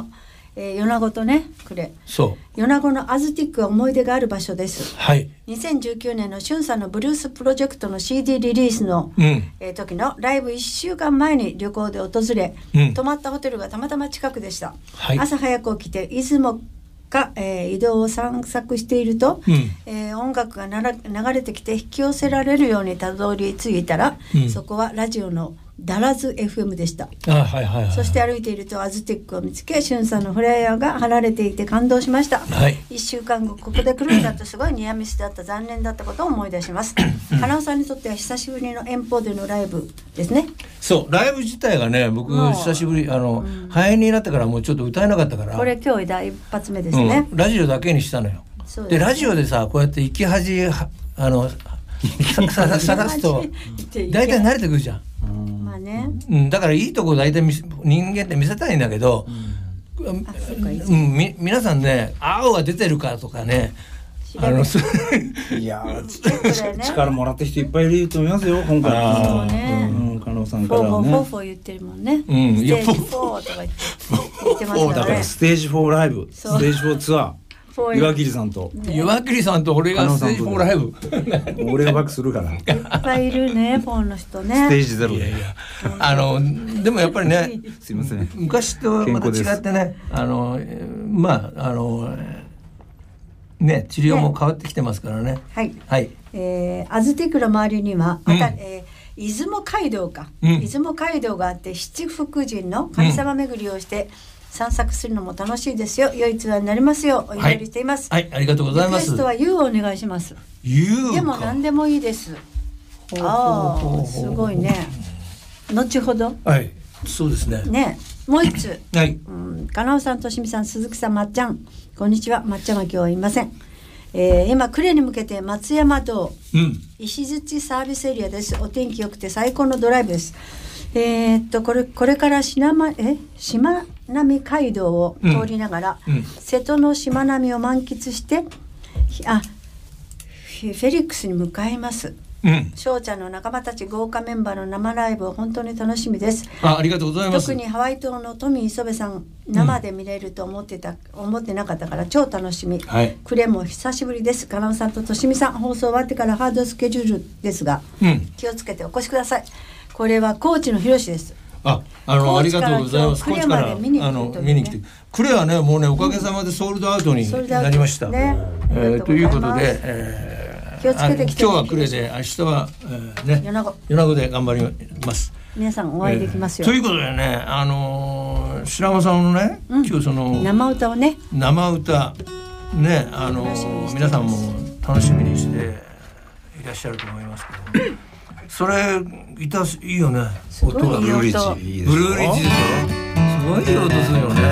Speaker 2: えー、米子とねクレ
Speaker 1: そう
Speaker 2: 米子のアズティックは思い出がある場所です、
Speaker 1: はい、
Speaker 2: にせんじゅうきゅうねんのしゅんさんのブルースプロジェクトの シーディー リリースの、うんえー、時のライブいっしゅうかんまえに旅行で訪れ、うん、泊まったホテルがたまたま近くでした、はい、朝早く起きて出雲か、えー、移動を散策していると、うんえー、音楽がなら流れてきて引き寄せられるようにたどり着いたら、うん、そこはラジオのダラズ エフエム でした。
Speaker 1: あ、はいはいはい、
Speaker 2: そして歩いているとアズティックを見つけ、しゅんさんのフライヤーが貼られていて感動しました、はい、いっしゅうかんごここで来るんだとすごいニアミスだった、残念だったことを思い出します花尾さんにとっては久しぶりの遠方でのライブですね。
Speaker 1: そうライブ自体がね僕久しぶりあの、うん、肺炎になってからもうちょっと歌えなかったから、
Speaker 2: これ今日第一発目ですね、
Speaker 1: うん、ラジオだけにしたのよ。で, でラジオでさこうやって行き恥あのさ探すと大体慣れてくるじゃん。
Speaker 2: まあね、
Speaker 1: うん、だからいいとこ大体人間って見せたいんだけど、うんうん、み皆さんね青が出てるかとかねあの
Speaker 3: いや力もらった人いっぱいいると思いますよ今回。そうね、うん、加納さんからはね
Speaker 2: フォーフォー言ってるもんね、うん、ステージフォーとか言って言ってますからね。
Speaker 3: だからステージフォーライブステージフォーツアー岩切さんと、
Speaker 1: ね、岩切さんと俺がステージフォーライ
Speaker 3: ブ俺がバックするからいっ
Speaker 2: ぱいいるねフォンの人ね。
Speaker 3: ステージゼロでいやい
Speaker 1: やあのでもやっぱりね
Speaker 3: すいません
Speaker 1: 昔とまた違ってねあのまああのね治療も変わってきてますからね。
Speaker 2: はい、
Speaker 1: はい、
Speaker 2: えー、アズティックの周りには、うんえー、出雲街道か、うん、出雲街道があって七福神の神様巡りをして、うん散策するのも楽しいですよ。良いツアーになりますようお祈りしています。
Speaker 1: はい、はい、ありがとうございます。
Speaker 2: リクエストは ユー をお願いします。
Speaker 1: ユー
Speaker 2: でも何でもいいです。ああ、すごいね。後ほど。
Speaker 1: はい、そうですね。
Speaker 2: ね、もう一つ。
Speaker 1: はい。
Speaker 2: うん、加納さん、としみさん、鈴木さん、まっちゃん、こんにちは。まっちゃんは今日はいません。えー、今呉に向けて松山道、うん、石槌サービスエリアです。お天気良くて最高のドライブです。えー、っとこれこれからしなまえしまなみ街道を通りながら、うんうん、瀬戸のしまなみを満喫してあフェリックスに向かいます。翔、うん、ちゃんの仲間たち豪華メンバーの生ライブ本当に楽しみです。
Speaker 1: あ、ありがとうございます。
Speaker 2: 特にハワイ島のトミー磯部さん生で見れると思ってた、うん、思ってなかったから超楽しみ、はい、クレも久しぶりです。加納さんととしみさん放送終わってからハードスケジュールですが、うん、気をつけてお越しください。これは高知の広しです。
Speaker 1: あ、あのありがとうございます。高知から見に来て、クレはねもうねおかげさまでソールドアウトになりました。うんねえー、ということで、え
Speaker 2: ー、気をつけてきて、
Speaker 1: 今日はクレで明日は、えー、ね米子米子で頑張ります。
Speaker 2: 皆さんお会いできますよ。
Speaker 1: えー、ということでね、あのー、白間さんのね、うん、今日その
Speaker 2: 生歌をね
Speaker 1: 生歌ねあのー、皆さんも楽しみにしていらっしゃると思いますけど。それいたいいよね。
Speaker 2: 音がブルーリッ
Speaker 1: ジいいでしょ。ブルーリッジでしょ。すごいいい音するよね。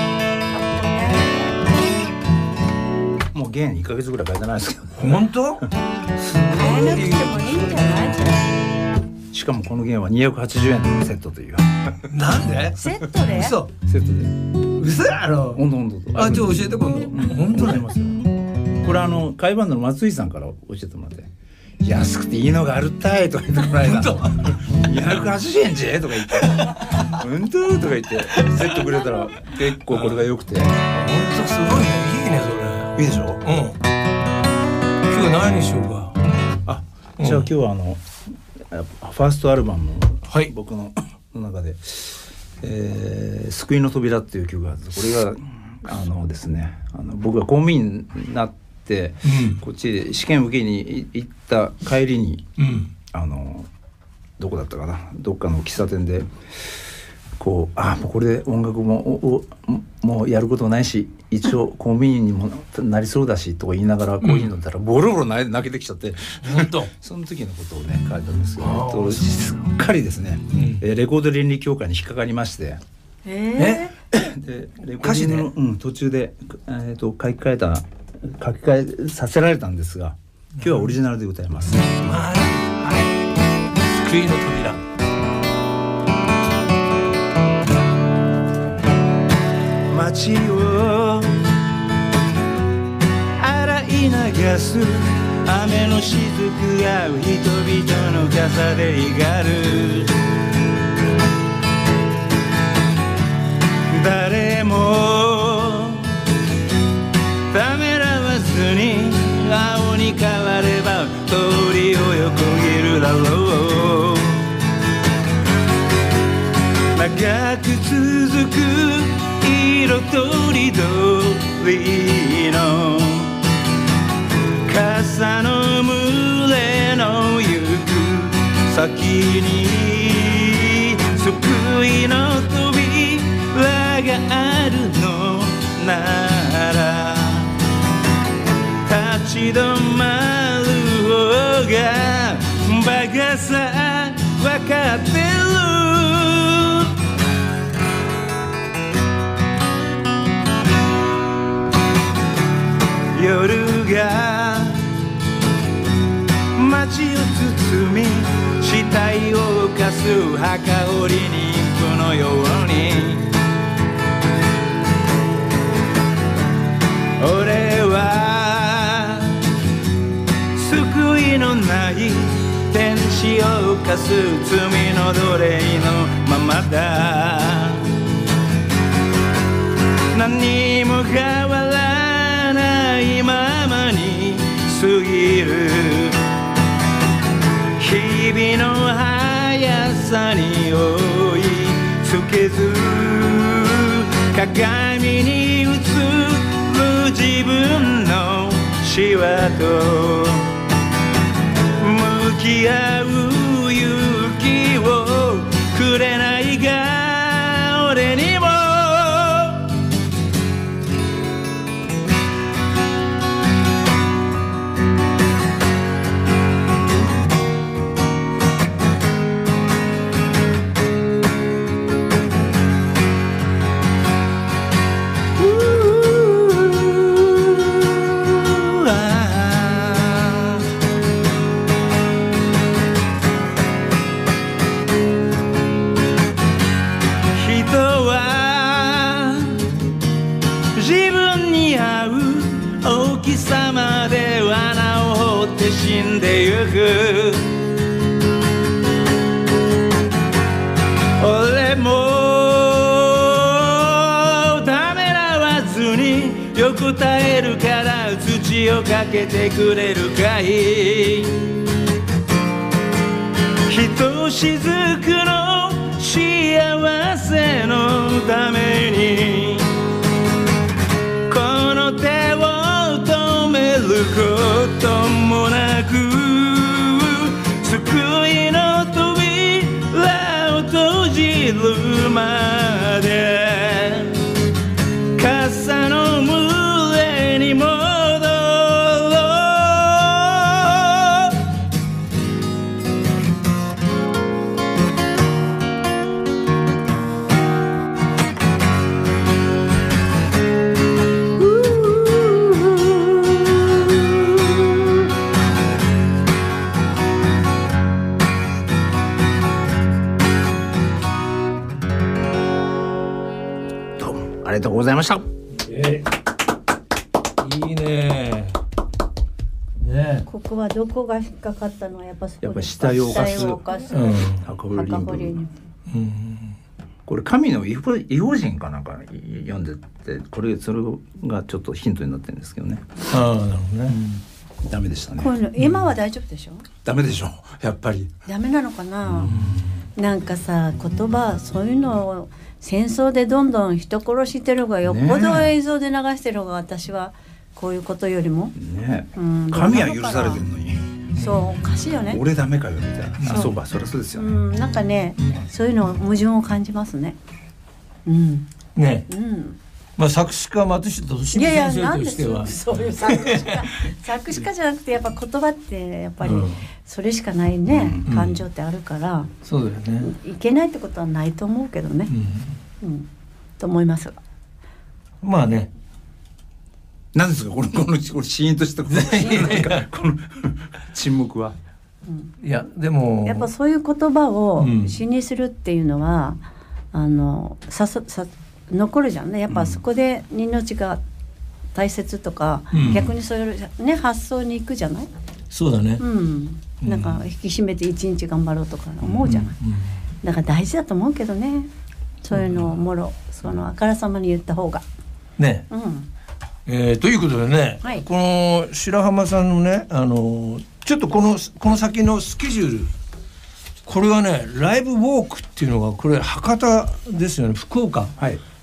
Speaker 3: もう弦いっかげつぐらい変えてないですけど。
Speaker 1: 本当？
Speaker 2: 変えなくてもいいんじゃない？
Speaker 3: しかもこの弦はにひゃくはちじゅうえんのセットという。
Speaker 1: なんで？
Speaker 2: セットで？
Speaker 1: 嘘。
Speaker 3: セット
Speaker 1: で。嘘やろ。
Speaker 3: 本当本当。
Speaker 1: あ、ちょっと教えて今度。本当にありますよ。
Speaker 3: これあの海バンドの松井さんから教えてもらって。安くていいのがあるったいとか言ってこの間にひゃくはちじゅうえんじゃとか言って本当とか言ってセットくれたら結構これが良くて本
Speaker 1: 当すごいね。いいねそれ。
Speaker 3: いいでしょ。うん。今
Speaker 1: 日は何にしようか。
Speaker 3: あ、じゃあ今日はあのファーストアルバムの僕の中で、えー、救いの扉っていう曲があって、これがあのですねあの僕が公務員になってでうん、こっちで試験受けに行った帰りに、うん、あのどこだったかなどっかの喫茶店でこうあもうこれで音楽もおおもうやることないし一応公務員にもなりそうだしとか言いながらコーヒー飲んだらボロボロ泣けてきちゃって、
Speaker 1: 本当
Speaker 3: その時のことをね書いたんですけど、すっかりですね、うんえー、レコード倫理協会に引っかかりまして、
Speaker 2: え
Speaker 3: ー、でレコードの、うん、途中で、えー、と書き換えた書き換えさせられたんですが、今日はオリジナルで歌います。
Speaker 1: はい、救いの扉。
Speaker 3: 街を洗い流す雨の雫が人々の傘で光る。誰もとりどりの傘の群れの行く先に救いの扉があるのなら立ち止まる方がバカさ分かってる夜が街を包み死体を犯す墓折り妊婦のように俺は救いのない天使を犯す罪の奴隷のままだ何も変わらないままに過ぎる日々の速さに追いつけず鏡に映る自分のシワと向き合う勇気をくれないが俺にも死んでゆく俺もためらわずによく耐えるから土をかけてくれるかいひとしずくの幸せのためにこの手を止めることもなく救いの扉を閉じるまで傘の群れに戻ろありがとうございました。
Speaker 1: えー、いいね。ね。
Speaker 2: ここはどこが引っかかったのはやっぱそこ
Speaker 3: やっぱ死体を犯す。
Speaker 2: 死体を犯す。
Speaker 3: うん。墓掘り人。うん。これ神の異邦人かなんか読んでて、これそれがちょっとヒントになってるんですけどね。
Speaker 1: ああ、なるほどね。
Speaker 3: うん、ダメでしたね。
Speaker 2: こういうの今は大丈夫でしょ？うん、
Speaker 3: ダメでしょ。やっぱり。
Speaker 2: ダメなのかな。うん、なんかさ言葉そういうのを戦争でどんどん人殺してる方がよっぽど映像で流してる方が私はこういうことよりも、
Speaker 3: ねうん、神は許されてるのに
Speaker 2: そうおかしいよね
Speaker 3: 俺ダメかよみたいな。あそうかそりゃそうですよね、うん、
Speaker 2: なんかねそういうの矛盾を感じますね、うん、
Speaker 1: ね、
Speaker 2: うん、
Speaker 1: まあ作詞家松下敏美先生としては
Speaker 2: そういう作詞家作詞家じゃなくてやっぱ言葉ってやっぱりそれしかないね、うん、感情ってあるから、うん、
Speaker 1: そうだよね
Speaker 2: いけないってことはないと思うけどね、うんうん、と思いますが
Speaker 1: まあね
Speaker 3: 何ですかこのこのシーンとしたこのこの沈黙は、
Speaker 1: うん、いやでも
Speaker 2: やっぱそういう言葉を詩にするっていうのは、うん、あのささ残るじゃんねやっぱそこで命が大切とか、うん、逆にそういうね発想に行くじゃない
Speaker 1: そうだね、
Speaker 2: うん、なんか引き締めて一日頑張ろうとか思うじゃない、うんうん、だから大事だと思うけどねそういうのをもろそのあからさまに言った方が
Speaker 1: ね、
Speaker 2: うん
Speaker 1: えー、ということでね、はい、この白浜さんのねあのちょっとこのこの先のスケジュールこれはねライブウォークっていうのがこれ博多ですよね福岡、
Speaker 3: はい、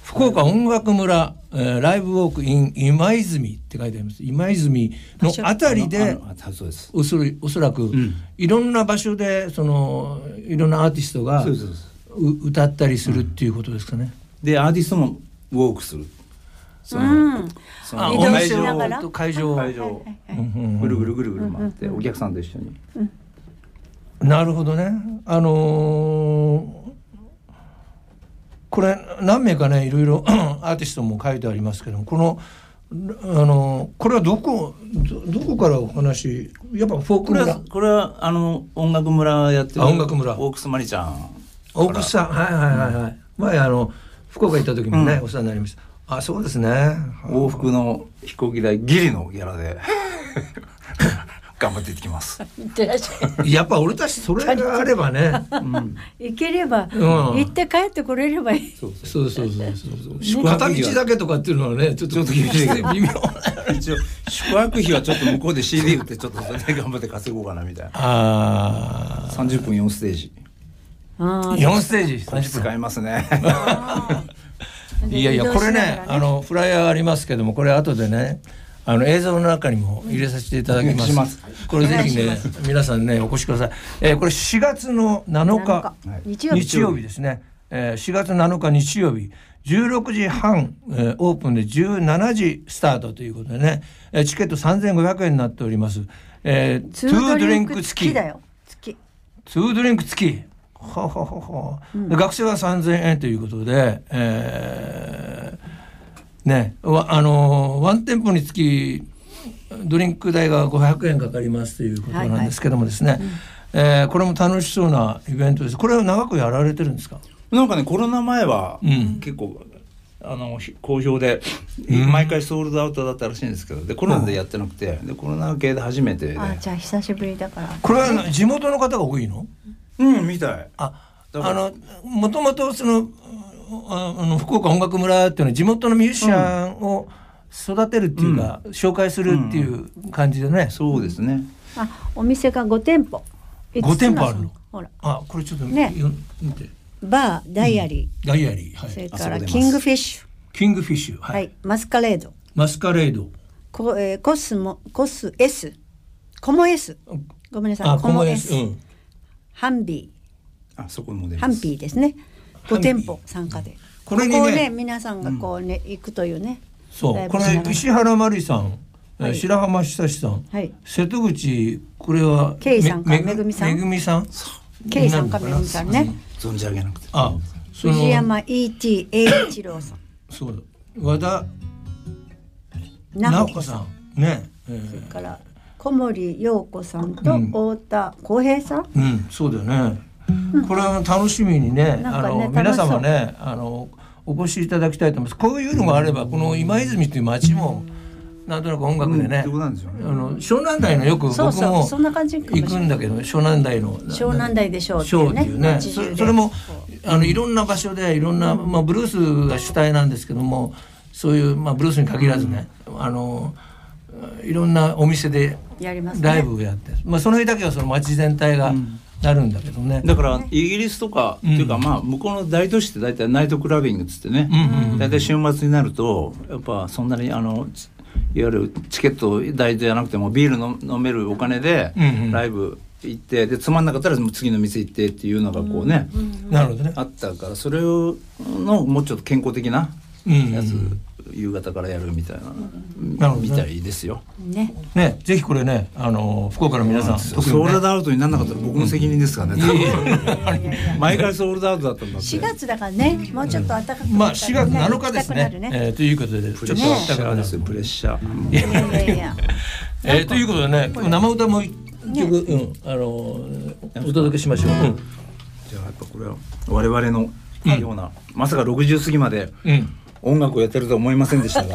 Speaker 1: 福岡音楽村、えー、ライブウォーク in 今泉って書いてあります。今泉のあたりでおそおそらく、うん、いろんな場所でそのいろんなアーティストが歌ったりするっていうことですかね。
Speaker 3: うん、でアーティストもウォークする。その、うん、その会場と会場会場ぐるぐるぐるぐる回ってお客さんと一緒に。
Speaker 1: うん、なるほどね。あのーこれ何名かねいろいろアーティストも書いてありますけども、このあのこれはどこ ど, どこからお話、やっぱフォーク村、
Speaker 3: これはあの音楽村やってる
Speaker 1: 音楽村
Speaker 3: オークスマリちゃん、
Speaker 1: オークスさん、はいはいはいはい、うん、前あの福岡行った時もね、うん、お世話になりました。あ、そうですね。
Speaker 3: 往復の飛行機代ギリのギャラで頑張っていってきます。
Speaker 2: 行ってらっしゃ
Speaker 1: い。やっぱ俺たちそれがあればね、うん、
Speaker 2: 行ければ、うん、行って帰ってこれればいい。
Speaker 1: そうそうそうそうそう。片道だけとかっていうのはね、ちょっとちょっと厳しい微妙な。
Speaker 3: 一応宿泊費はちょっと向こうで シーディー 売ってちょっとそれで頑張って稼ごうかなみたいな。
Speaker 1: ああ。
Speaker 3: さんじゅっぷんよんステージ。
Speaker 1: あよんステージ
Speaker 3: さんじゅっぷん使いますね。
Speaker 1: いやいやこれね、あのフライヤーありますけども、これ後でね。あの映像の中にも入れさせていただきます。うん、ますこれぜひね皆さんねお越しください。えー、これしがつのなのか日曜 日, 日曜日ですね。えー、しがつなのか日曜日じゅうろくじはん、えー、オープンでじゅうしちじスタートということでね、えー、チケットさんぜんごひゃくえんになっております。えー、ツードリンク付きだよ。付きツードリンク付きはははは、うん、学生はさんぜんえんということで、えーね、あのワン店舗につきドリンク代がごひゃくえんかかりますということなんですけどもですね、はいはい、えー、これも楽しそうなイベントです。これは長くやられてるんですか？
Speaker 3: なんかねコロナ前は、うん、結構あの好評で、うん、毎回ソールドアウトだったらしいんですけど、でコロナでやってなくて、でコロナ系で初めてで、
Speaker 2: あ、じゃあ久しぶりだから。
Speaker 1: これは地元の方が多いの？
Speaker 3: うん、みたい。
Speaker 1: あ、あのもともとそのあの福岡音楽村っていうのは地元のミュージシャンを育てるっていうか、うん、紹介するっていう感じでね、うん、
Speaker 3: そうですね。
Speaker 2: あ、お店がごてんぽ
Speaker 1: ごてんぽあるの。
Speaker 2: ほら、
Speaker 1: あ、これちょっと
Speaker 2: ね、見てバーダイアリー、
Speaker 1: うん、ダイアリー、はい、
Speaker 2: それからキングフィッシュ
Speaker 1: キングフィッシュ、はい、はい、
Speaker 2: マスカレード
Speaker 1: マスカレード
Speaker 2: コ、えー、コスモコス S コモ S ごめんなさい、あ、コモ S、うん、ハンビ
Speaker 3: ー、あ、そこも出ます。
Speaker 2: ハンピーですね。ごてんぽ参加で、これにね、ここをね皆さんがこうね、うん、行くというね。
Speaker 1: そう、これ石原まりさん、はい、白浜久志さん、はい、瀬戸口、これは
Speaker 2: ケイさんかめぐみさん、
Speaker 1: めぐみさん、
Speaker 2: ケイさんかめぐみさんね。
Speaker 3: 存じ上げなくて。
Speaker 2: あ、藤山 イーティー 栄一郎さん。
Speaker 1: そうだ。和田直子さんね。
Speaker 2: えー、それから小森陽子さんと太田浩平さん。
Speaker 1: うん、うん、そうだよね。これは楽しみにね、ね、あの皆様ね、あのお越しいただきたいと思います。こういうのがあれば、この今泉という町もなんとなく音楽でね、うん、あの湘南台のよく僕も行くんだけど、湘南台の
Speaker 2: 湘南台でしょうっていうね、
Speaker 1: ね、そ, それもあのいろんな場所でいろんな、まあ、ブルースが主体なんですけども、そういう、まあ、ブルースに限らずね、あのいろんなお店でライブをやって、まあ、その日だけはその町全体が、うんなるんだけどね。
Speaker 3: だからイギリスとか、うん、っていうかまあ向こうの大都市って大体ナイトクラビングっつってね、うんうん、大体週末になるとやっぱそんなにあのいわゆるチケット代じゃなくてもビールの飲めるお金でライブ行って、でつまんなかったら次の店行ってっていうのがこうね、
Speaker 1: うんうん、なるほどね、
Speaker 3: あったから、それをのもうちょっと健康的なやつ、うんうん、夕方からやるみたいな、うん、みたいですよ。
Speaker 2: ね、
Speaker 1: ね、ぜひこれね、あの福岡の皆さん、
Speaker 3: ソールドアウトにならなかったら僕の責任ですからね。毎回ソールドアウトだったんだって。
Speaker 2: しがつだからね、もうちょっと暖かくなったら、ね、
Speaker 1: まあしがつなのかですね。ね、えー、ということで
Speaker 3: プレッシャーですよ、プレッシャー。
Speaker 2: いやいやいや。
Speaker 1: えー、ということでね、生歌も一曲、ね、うん、あのお届けしましょう。うん、
Speaker 3: じゃあやっぱこれは我々のような、うん、まさかろくじゅう過ぎまで。うん、音楽をやってるとは思いませんでしたが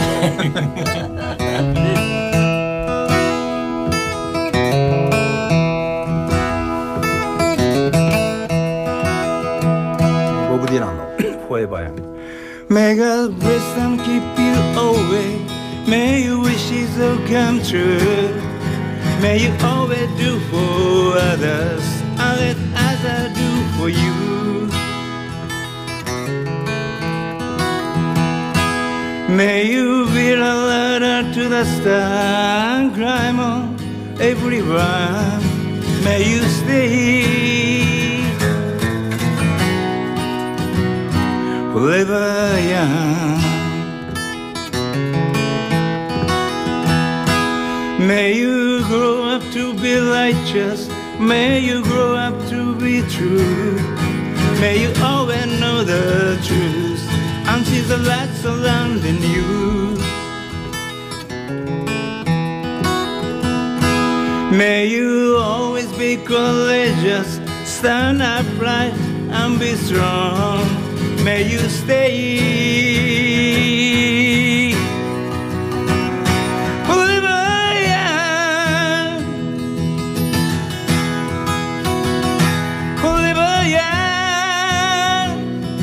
Speaker 3: ボブ・ディランの「フォーエバー」やMay God bless and keep you away. May your wishes all come true. May you always do for others as I do for you. May you be a letter to the star and climb on everyone. May you stay forever young. May you grow up to be righteous. May you grow up to be true. May you always know the truth and see the light surrounding you. May you always be courageous, stand upright and be strong. May you stay forever young, forever young,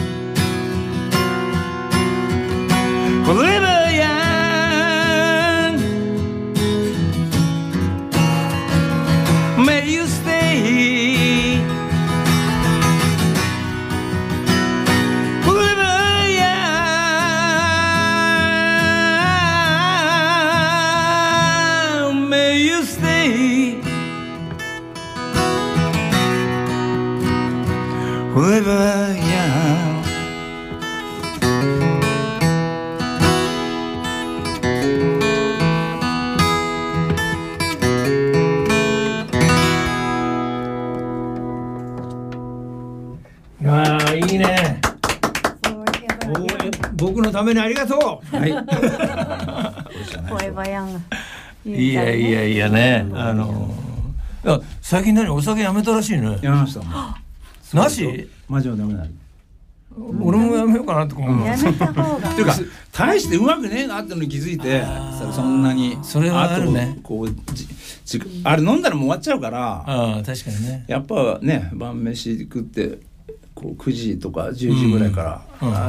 Speaker 3: forever young. May you stay forever young. May you stay forever young.
Speaker 1: ああいいね。僕のためにありがとう。はい。
Speaker 2: Forever young。
Speaker 1: いやいやいやね。あのー、最近何お酒やめたらしいね。
Speaker 3: やめました。
Speaker 1: なし？
Speaker 3: マジでダメなの。
Speaker 1: 俺もやめようかなとか思う。
Speaker 2: やめた方が。
Speaker 3: っていうか大してうまくねえなってのに気づいて、そんなに
Speaker 1: それはあるね。
Speaker 3: こうじじあれ飲んだらもう終わっちゃうから。
Speaker 1: ああ確かにね。
Speaker 3: やっぱね晩飯食ってこうくじとかじゅうじぐらいから、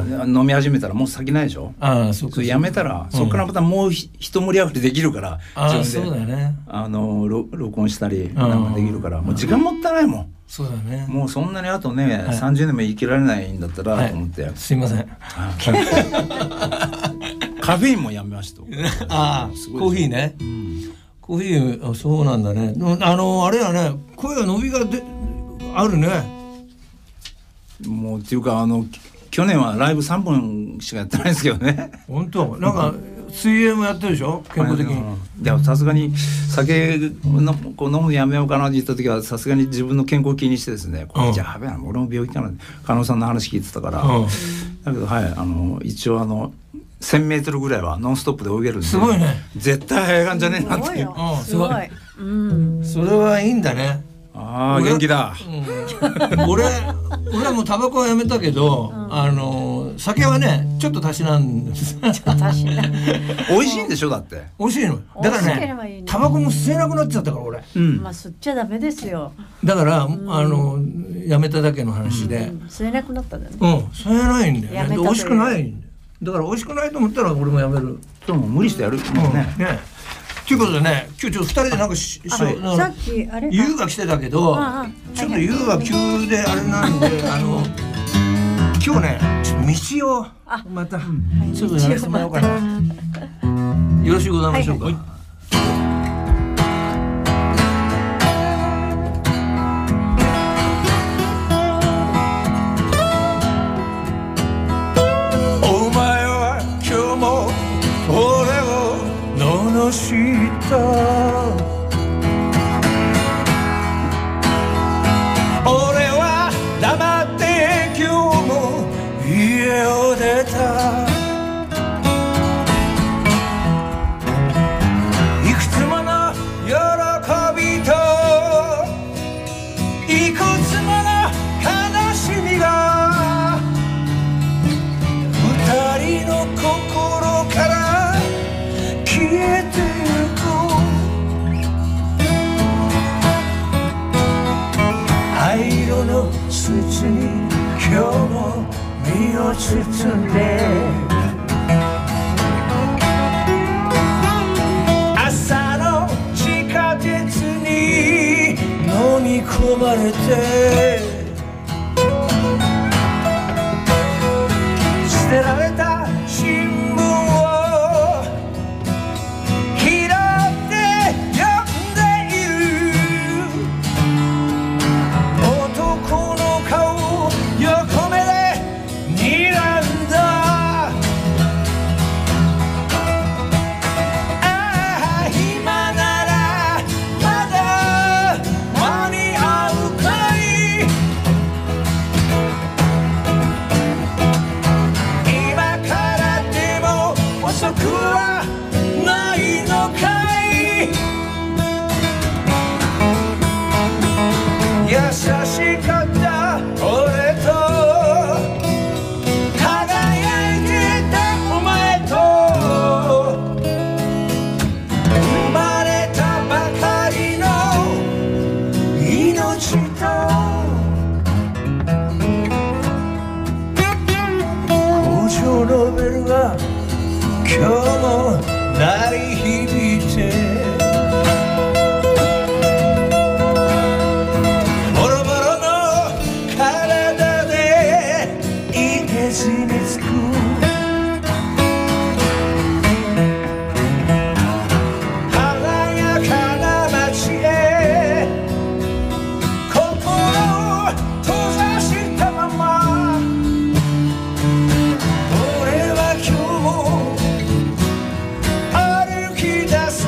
Speaker 3: うん、飲み始めたらもう先ないでしょ。
Speaker 1: ああそうか。
Speaker 3: それやめたら、うん、そこからまたもうひ一盛り上がりできるから。
Speaker 1: ああそうだよね。
Speaker 3: あの録音したりなんかできるからもう時間もったいないもん。
Speaker 1: そうだね。
Speaker 3: もうそんなにあとね、はい、さんじゅうねんも生きられないんだったら、はい、と思って。
Speaker 1: すいません。
Speaker 3: カフェインもやめました。
Speaker 1: ああ、コーヒーね。うん、コーヒー、あ、そうなんだね。あのあれやね、声が伸びがであるね。
Speaker 3: もうっていうかあの去年はライブさんぼんしかやってないですけどね。
Speaker 1: 本当、なんか水泳もやってるでしょ、健康的に。
Speaker 3: いやさすがに酒のこう飲むのやめようかなって言った時はさすがに自分の健康を気にしてですね、これじゃあやべえな、俺も病気かな、加納さんの話聞いてたから、うん、だけどはいあの一応あのせんメートルぐらいはノンストップで泳げるんで、
Speaker 1: すごいね、
Speaker 3: 絶対早がんじゃねえなっていう。
Speaker 2: すごい、うん、
Speaker 1: それはいいんだね。
Speaker 3: ああ元気だ。
Speaker 1: うん、俺俺はもうタバコはやめたけど、うん、あの酒はねちょっとたしなんです。
Speaker 2: 美味
Speaker 3: しいんでしょだって。
Speaker 1: 美味しいの。だからねタバコも吸えなくなっちゃったから俺。
Speaker 2: うん、まあ吸っちゃダメですよ。
Speaker 1: だから、うん、あのやめただけの話で。うん、
Speaker 2: 吸えなくなったんだね。
Speaker 1: うん吸えないんだよね。美味しくないんだよ。だから美味しくないと思ったら俺もやめる。
Speaker 3: でも無理してやるもんね。
Speaker 1: うん、ね。ということでね、今日ちょっとふたりでなんかし、
Speaker 2: さっきあれ
Speaker 1: 優が来てたけど、ああちょっと優が急であれなんで、あの今日ね、ちょっと道をまた、はい、ちょっとやらせてもらおうかな。よろしゅうございましょうか。はいはいした俺は黙って今日も家を出たいくつもの喜びといくつもの悲しみが二人の心から消えてゆく灰色の筒に今日も身を包んで朝の地下鉄に飲み込まれて捨てられた新聞をルが今日も鳴り響いてボロボロの体でいけずにつく華やかな街へ心を閉ざしたまま俺は今日も歩き出す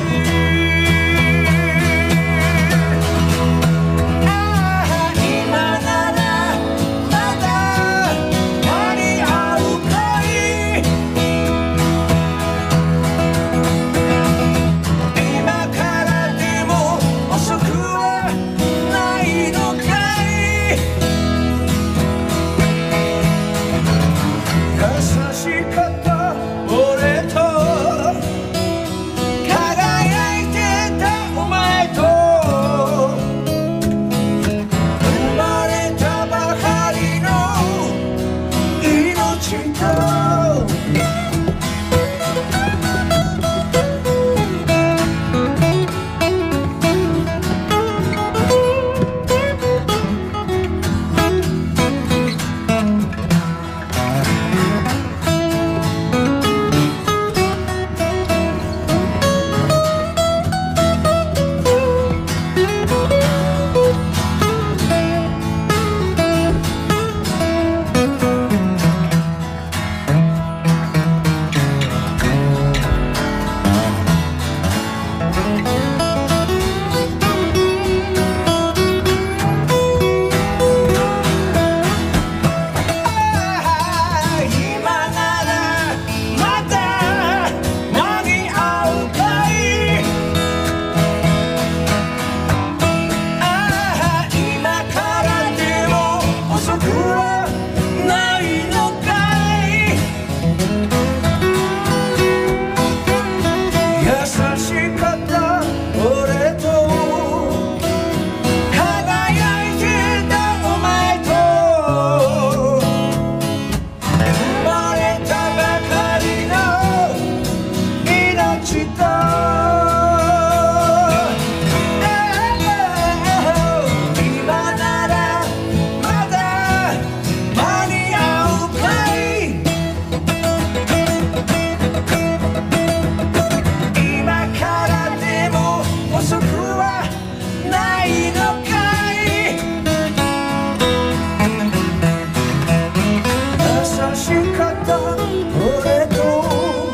Speaker 1: ああ今ならまだ間に合うかい今からでも遅くはないのかい優しかった俺と輝いてたお前と生まれたばかりの命と今ならまだ間に合うかいああ今からでも遅くはないのかい優しかった俺と輝いてたお前と生まれたばかりの命と今ならまだ間に合うかい今からでも遅くはないのかい優しかった俺と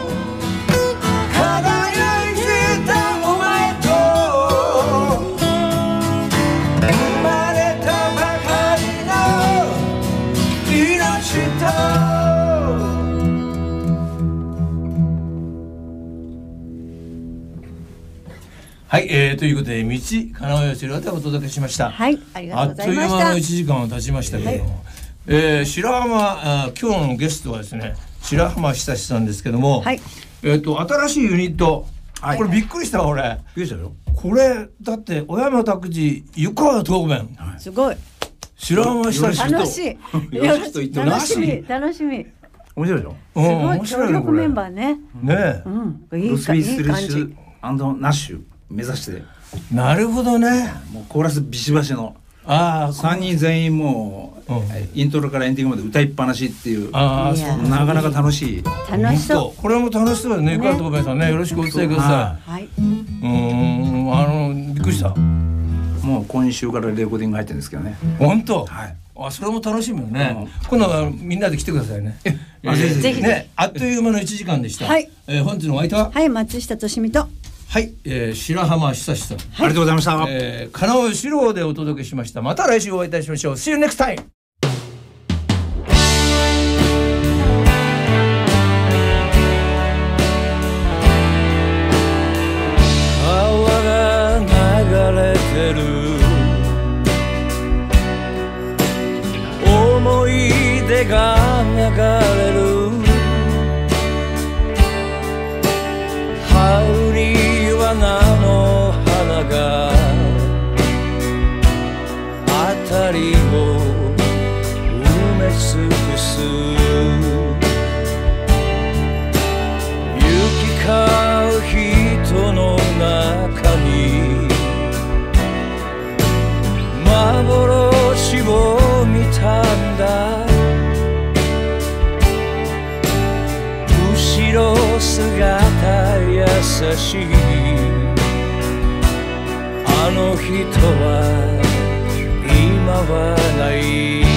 Speaker 1: 輝いてたお前と生まれたばかりの命とはい、えー、ということで道金尾義郎でお届けしました。
Speaker 2: はいありがとうございました。
Speaker 1: あっという間のいちじかんは経ちましたけども、はいえー、白浜あ今日のゲストはですね白浜久志さんですけども、
Speaker 2: はい
Speaker 1: えー、と新しいユニット、はい、これびっくりしたわ俺。
Speaker 3: びっくりしたよ。
Speaker 1: これだって小山拓司湯川答弁、
Speaker 2: はい、すごい
Speaker 1: 白浜久志
Speaker 2: 楽しい
Speaker 3: よしと言って
Speaker 2: 楽しみ楽しみ
Speaker 3: 面白いでしょ。
Speaker 2: すごい強力メンバーね。
Speaker 1: ね
Speaker 2: え、うん、い
Speaker 3: ブルー
Speaker 2: いかい
Speaker 3: ス・ウィス・
Speaker 2: い感じ。
Speaker 3: リッシュ&ナッシュ目指して
Speaker 1: なるほどね。
Speaker 3: もうコーラスビシバシの
Speaker 1: あ
Speaker 3: さんにん全員もう、うん、イントロからエンディングまで歌いっぱなしっていうあそうなかなか楽しい
Speaker 2: 楽しそう
Speaker 1: これも楽しそうですね。湯川答弁さんねよろしくお伝えください。はい、うーんあのびっくりした。
Speaker 3: もう今週からレコーディング入ってるんですけどね。
Speaker 1: 本当。
Speaker 3: はい。
Speaker 1: あそれも楽しみよね。今度はみんなで来てくださいね。
Speaker 2: ぜひぜひ
Speaker 1: ねあっという間のいちじかんでした。はい。えー、本日のお相手は
Speaker 2: はい松下俊美と
Speaker 1: はい、えー、白浜久志さん、はい、
Speaker 3: ありがとうございました。
Speaker 1: えー、金尾義郎でお届けしました。また来週お会いいたしましょう。See you next time. 川が流れてる思い出が流れる春には菜の花が辺りを
Speaker 5: 色姿優しいあの人は今はない